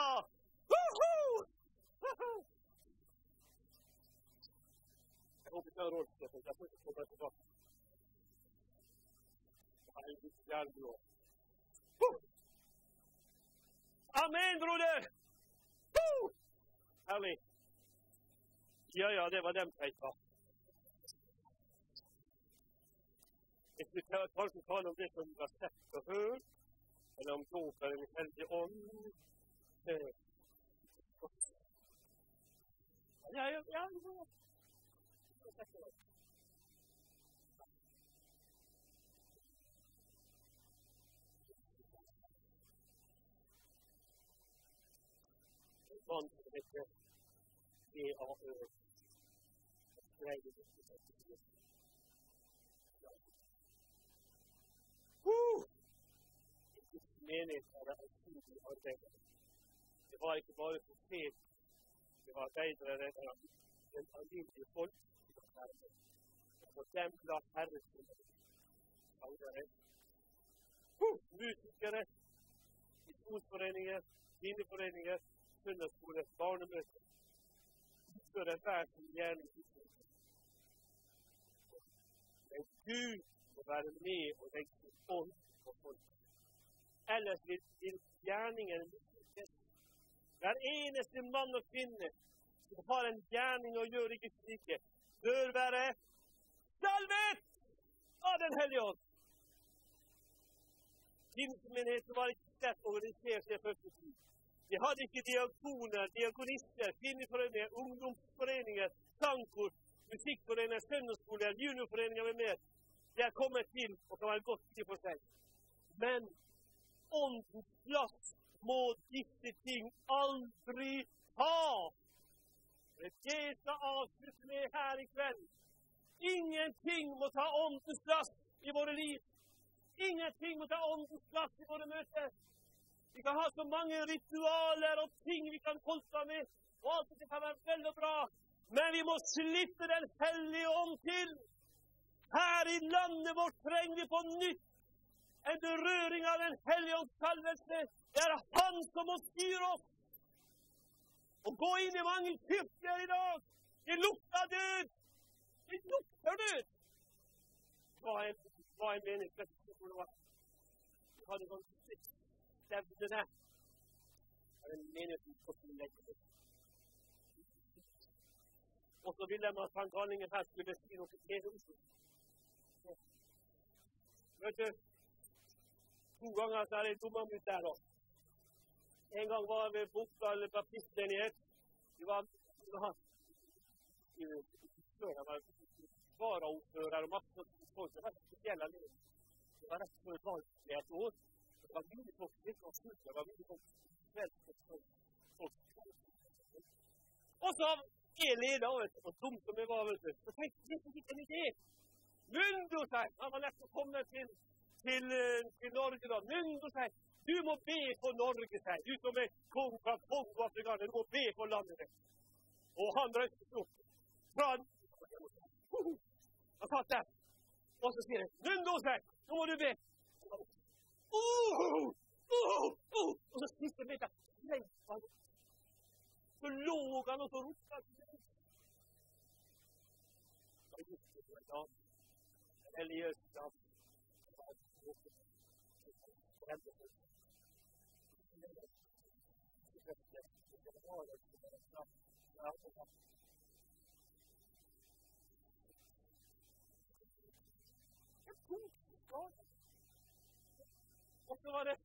ha-ha. Jeg håper ikke jeg har råd til det, jeg får ikke komme tilbake. Det er litt hjelp nå. Amen, broder! Herlig. Ja, det var dem teita. Jeg skulle kanskje tale om det som vi har sett og hørt, eller om dåpen i heldig ånd. Ja. Sånn som det heter DAØ. Menighet er aktivt arbeid. Det var ikke bare profet, det var arbeidere, den alminnelige folk. Og dem la Herre sine saudere. Musikere, misjonsforeninger, kvinneforeninger, søndagsskole, barnemøter. Før enhver sin gjerning. Men Gud må være med og legge sin ånd på folk. Ellers vil gjerningen lykkes. Hver eneste mann og kvinne som har en gjerning å gjøre i Guds rike, bør være salvet av den hellige ånd. Pinsemenigheten var ikke sterkt organisert i første tid. De hadde ikke diakoner, diakonister, kvinneforeninger, ungdomsforeninger, sangkor, musikkforeninger, søndagsskoler, juniorforeninger med mer. Det er kommet til og kan være godt til for seg. Men åndens plass må disse ting aldri ha. Det skal avslutte med her i kveld. Ingenting må ta åndens plass i våre liv. Ingenting må ta åndens plass i våre møter. Vi kan ha så mange ritualer og ting vi kan holde med, og alt det kan være veldig bra. Men vi må slippe den hellige ånd til. Her i landet vårt trenger vi på nytt en berøring av den hellige ånds salvelse. Det er han som må styre oss. Og gå inn i mange kirker i dag. Det lukter død. Det lukter død. Hva en mening? Vi hadde sånn stevne der. Det er en mening som skal legge det. Og så ville man at han galningen her skulle si noe til Oslo. Vet du, 2 ganger så er det dummet ut der også. En gang var vi Bogdal baptistmenighet. Vi var varaordfører og masse folk. Det var spesielle liv. Det var rett før valget et år. Det var mye folk litt og slutt. Det var mye folk og så leder og dum som vi var, vet du. Så tenkte jeg, det er en idé. Mundo seg. Han var lett å komme til Norge da. Mundo seg. Du må be for Norge, seg. Du som er kong fra Kongo og Afrikaner, du må be for landet ditt. Og han røstet opp. Han satt der. Og så sier han, Mundo seg, nå må du be. Og så siste litt der. Så lå han og så ropte han. Religiøs plass. Og så var det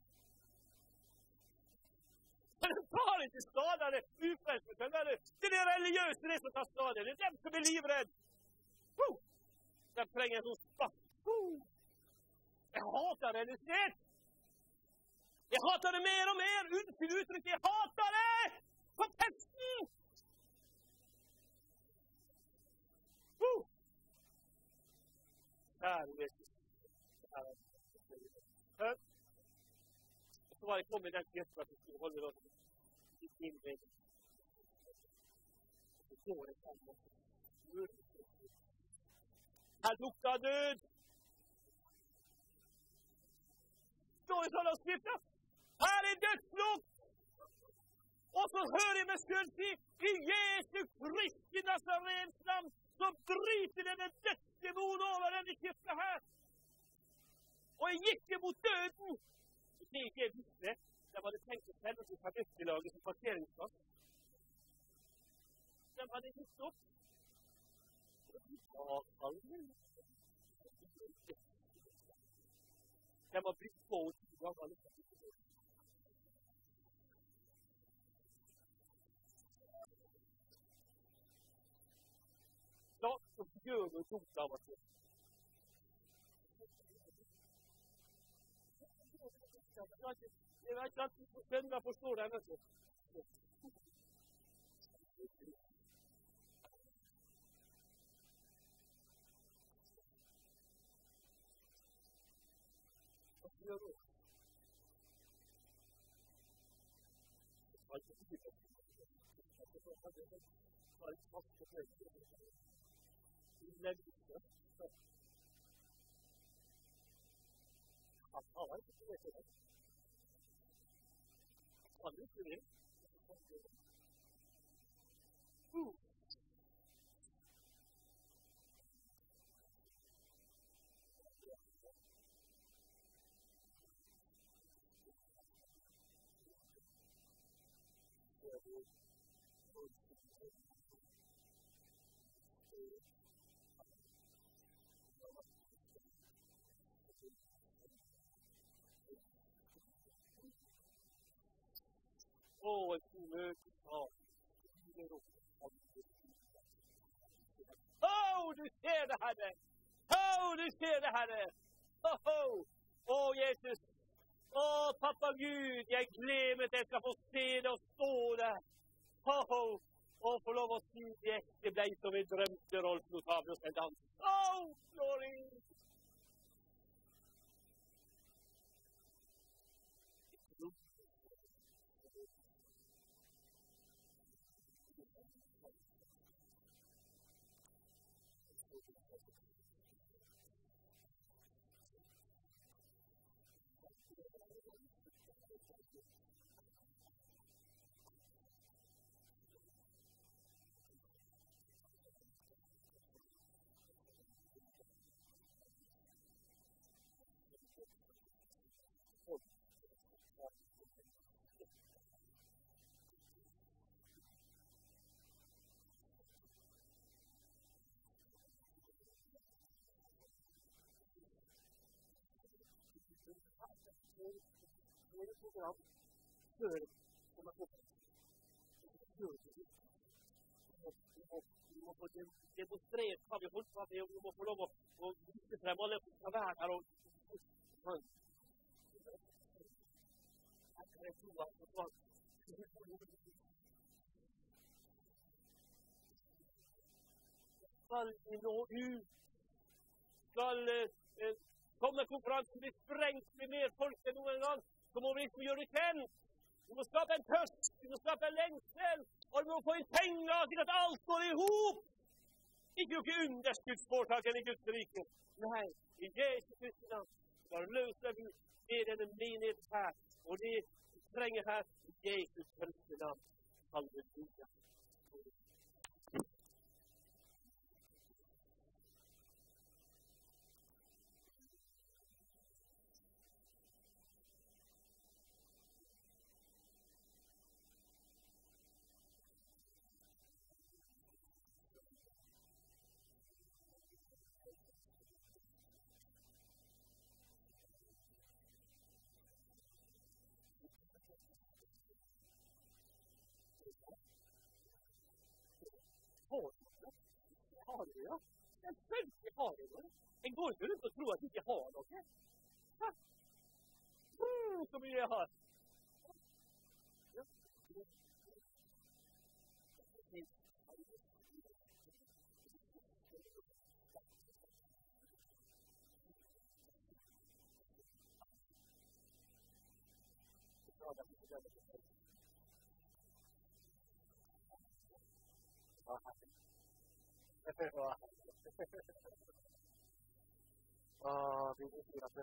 men det tar ikke skade, det ufrelste. Det er det religiøse det som tar skade. Det er dem som er livredd. De trenger en sånn spatt. Jeg hater religiøsitet. Jeg hater det mer og mer. Unnskyld uttrykket. Jeg hater det! På pesten! Kjære Jesus. Så var jeg kommet i den kirken at jeg skulle holde det i sin vei. Så går det sammen. Her lukter død. Står i sånne skrifter. Her er dødslukt. Og så hører jeg meg selv si, i Jesu Kristi Nazarens navn, så bryter denne dødsdemon over denne kirken her. Og jeg gikk mot døden. Det er ikke jeg visste. De hadde tenkt å sende til fabrikkelaget som parkeringsplass. De hadde gitt opp. De har blitt på 2 ganger. Da så gjør noe dumt av oss. Jeg vet ikke at du skjønner og forstår det. Hva gjør du? Et møte av du ser det, Herre! Du ser det, Herre! Jesus! Pappa Gud, jeg gleder meg til jeg skal få se det og stå der. Og få lov å si det ble som vi drømte, Rolf, nå tar vi oss en dans. Glory! program før vi må få demonstrert hva vi holdt på med, og vi må få lov å vise frem alle som skal være her. Skal vi nå ut? Skal sommerkonferansen bli sprengt med mer folk enn noen gang, så må vi liksom gjøre det kjent. Vi må skape en tørst, vi må skape en lengsel, og vi må få inn penger til at alt går i hop. Ikke jo ikke underskuddsforetakene i Guds rike. Nei, i Jesu Kristi navn, da løser vi denne menighet her, og det vi trenger her i Jesu Kristi navn. Halleluja. Har du det, ja? Selvfølgelig har du det. En går ikke rundt og tror at jeg ikke har noe. Hæ? Så mye jeg har. Ja. Vi vil si at det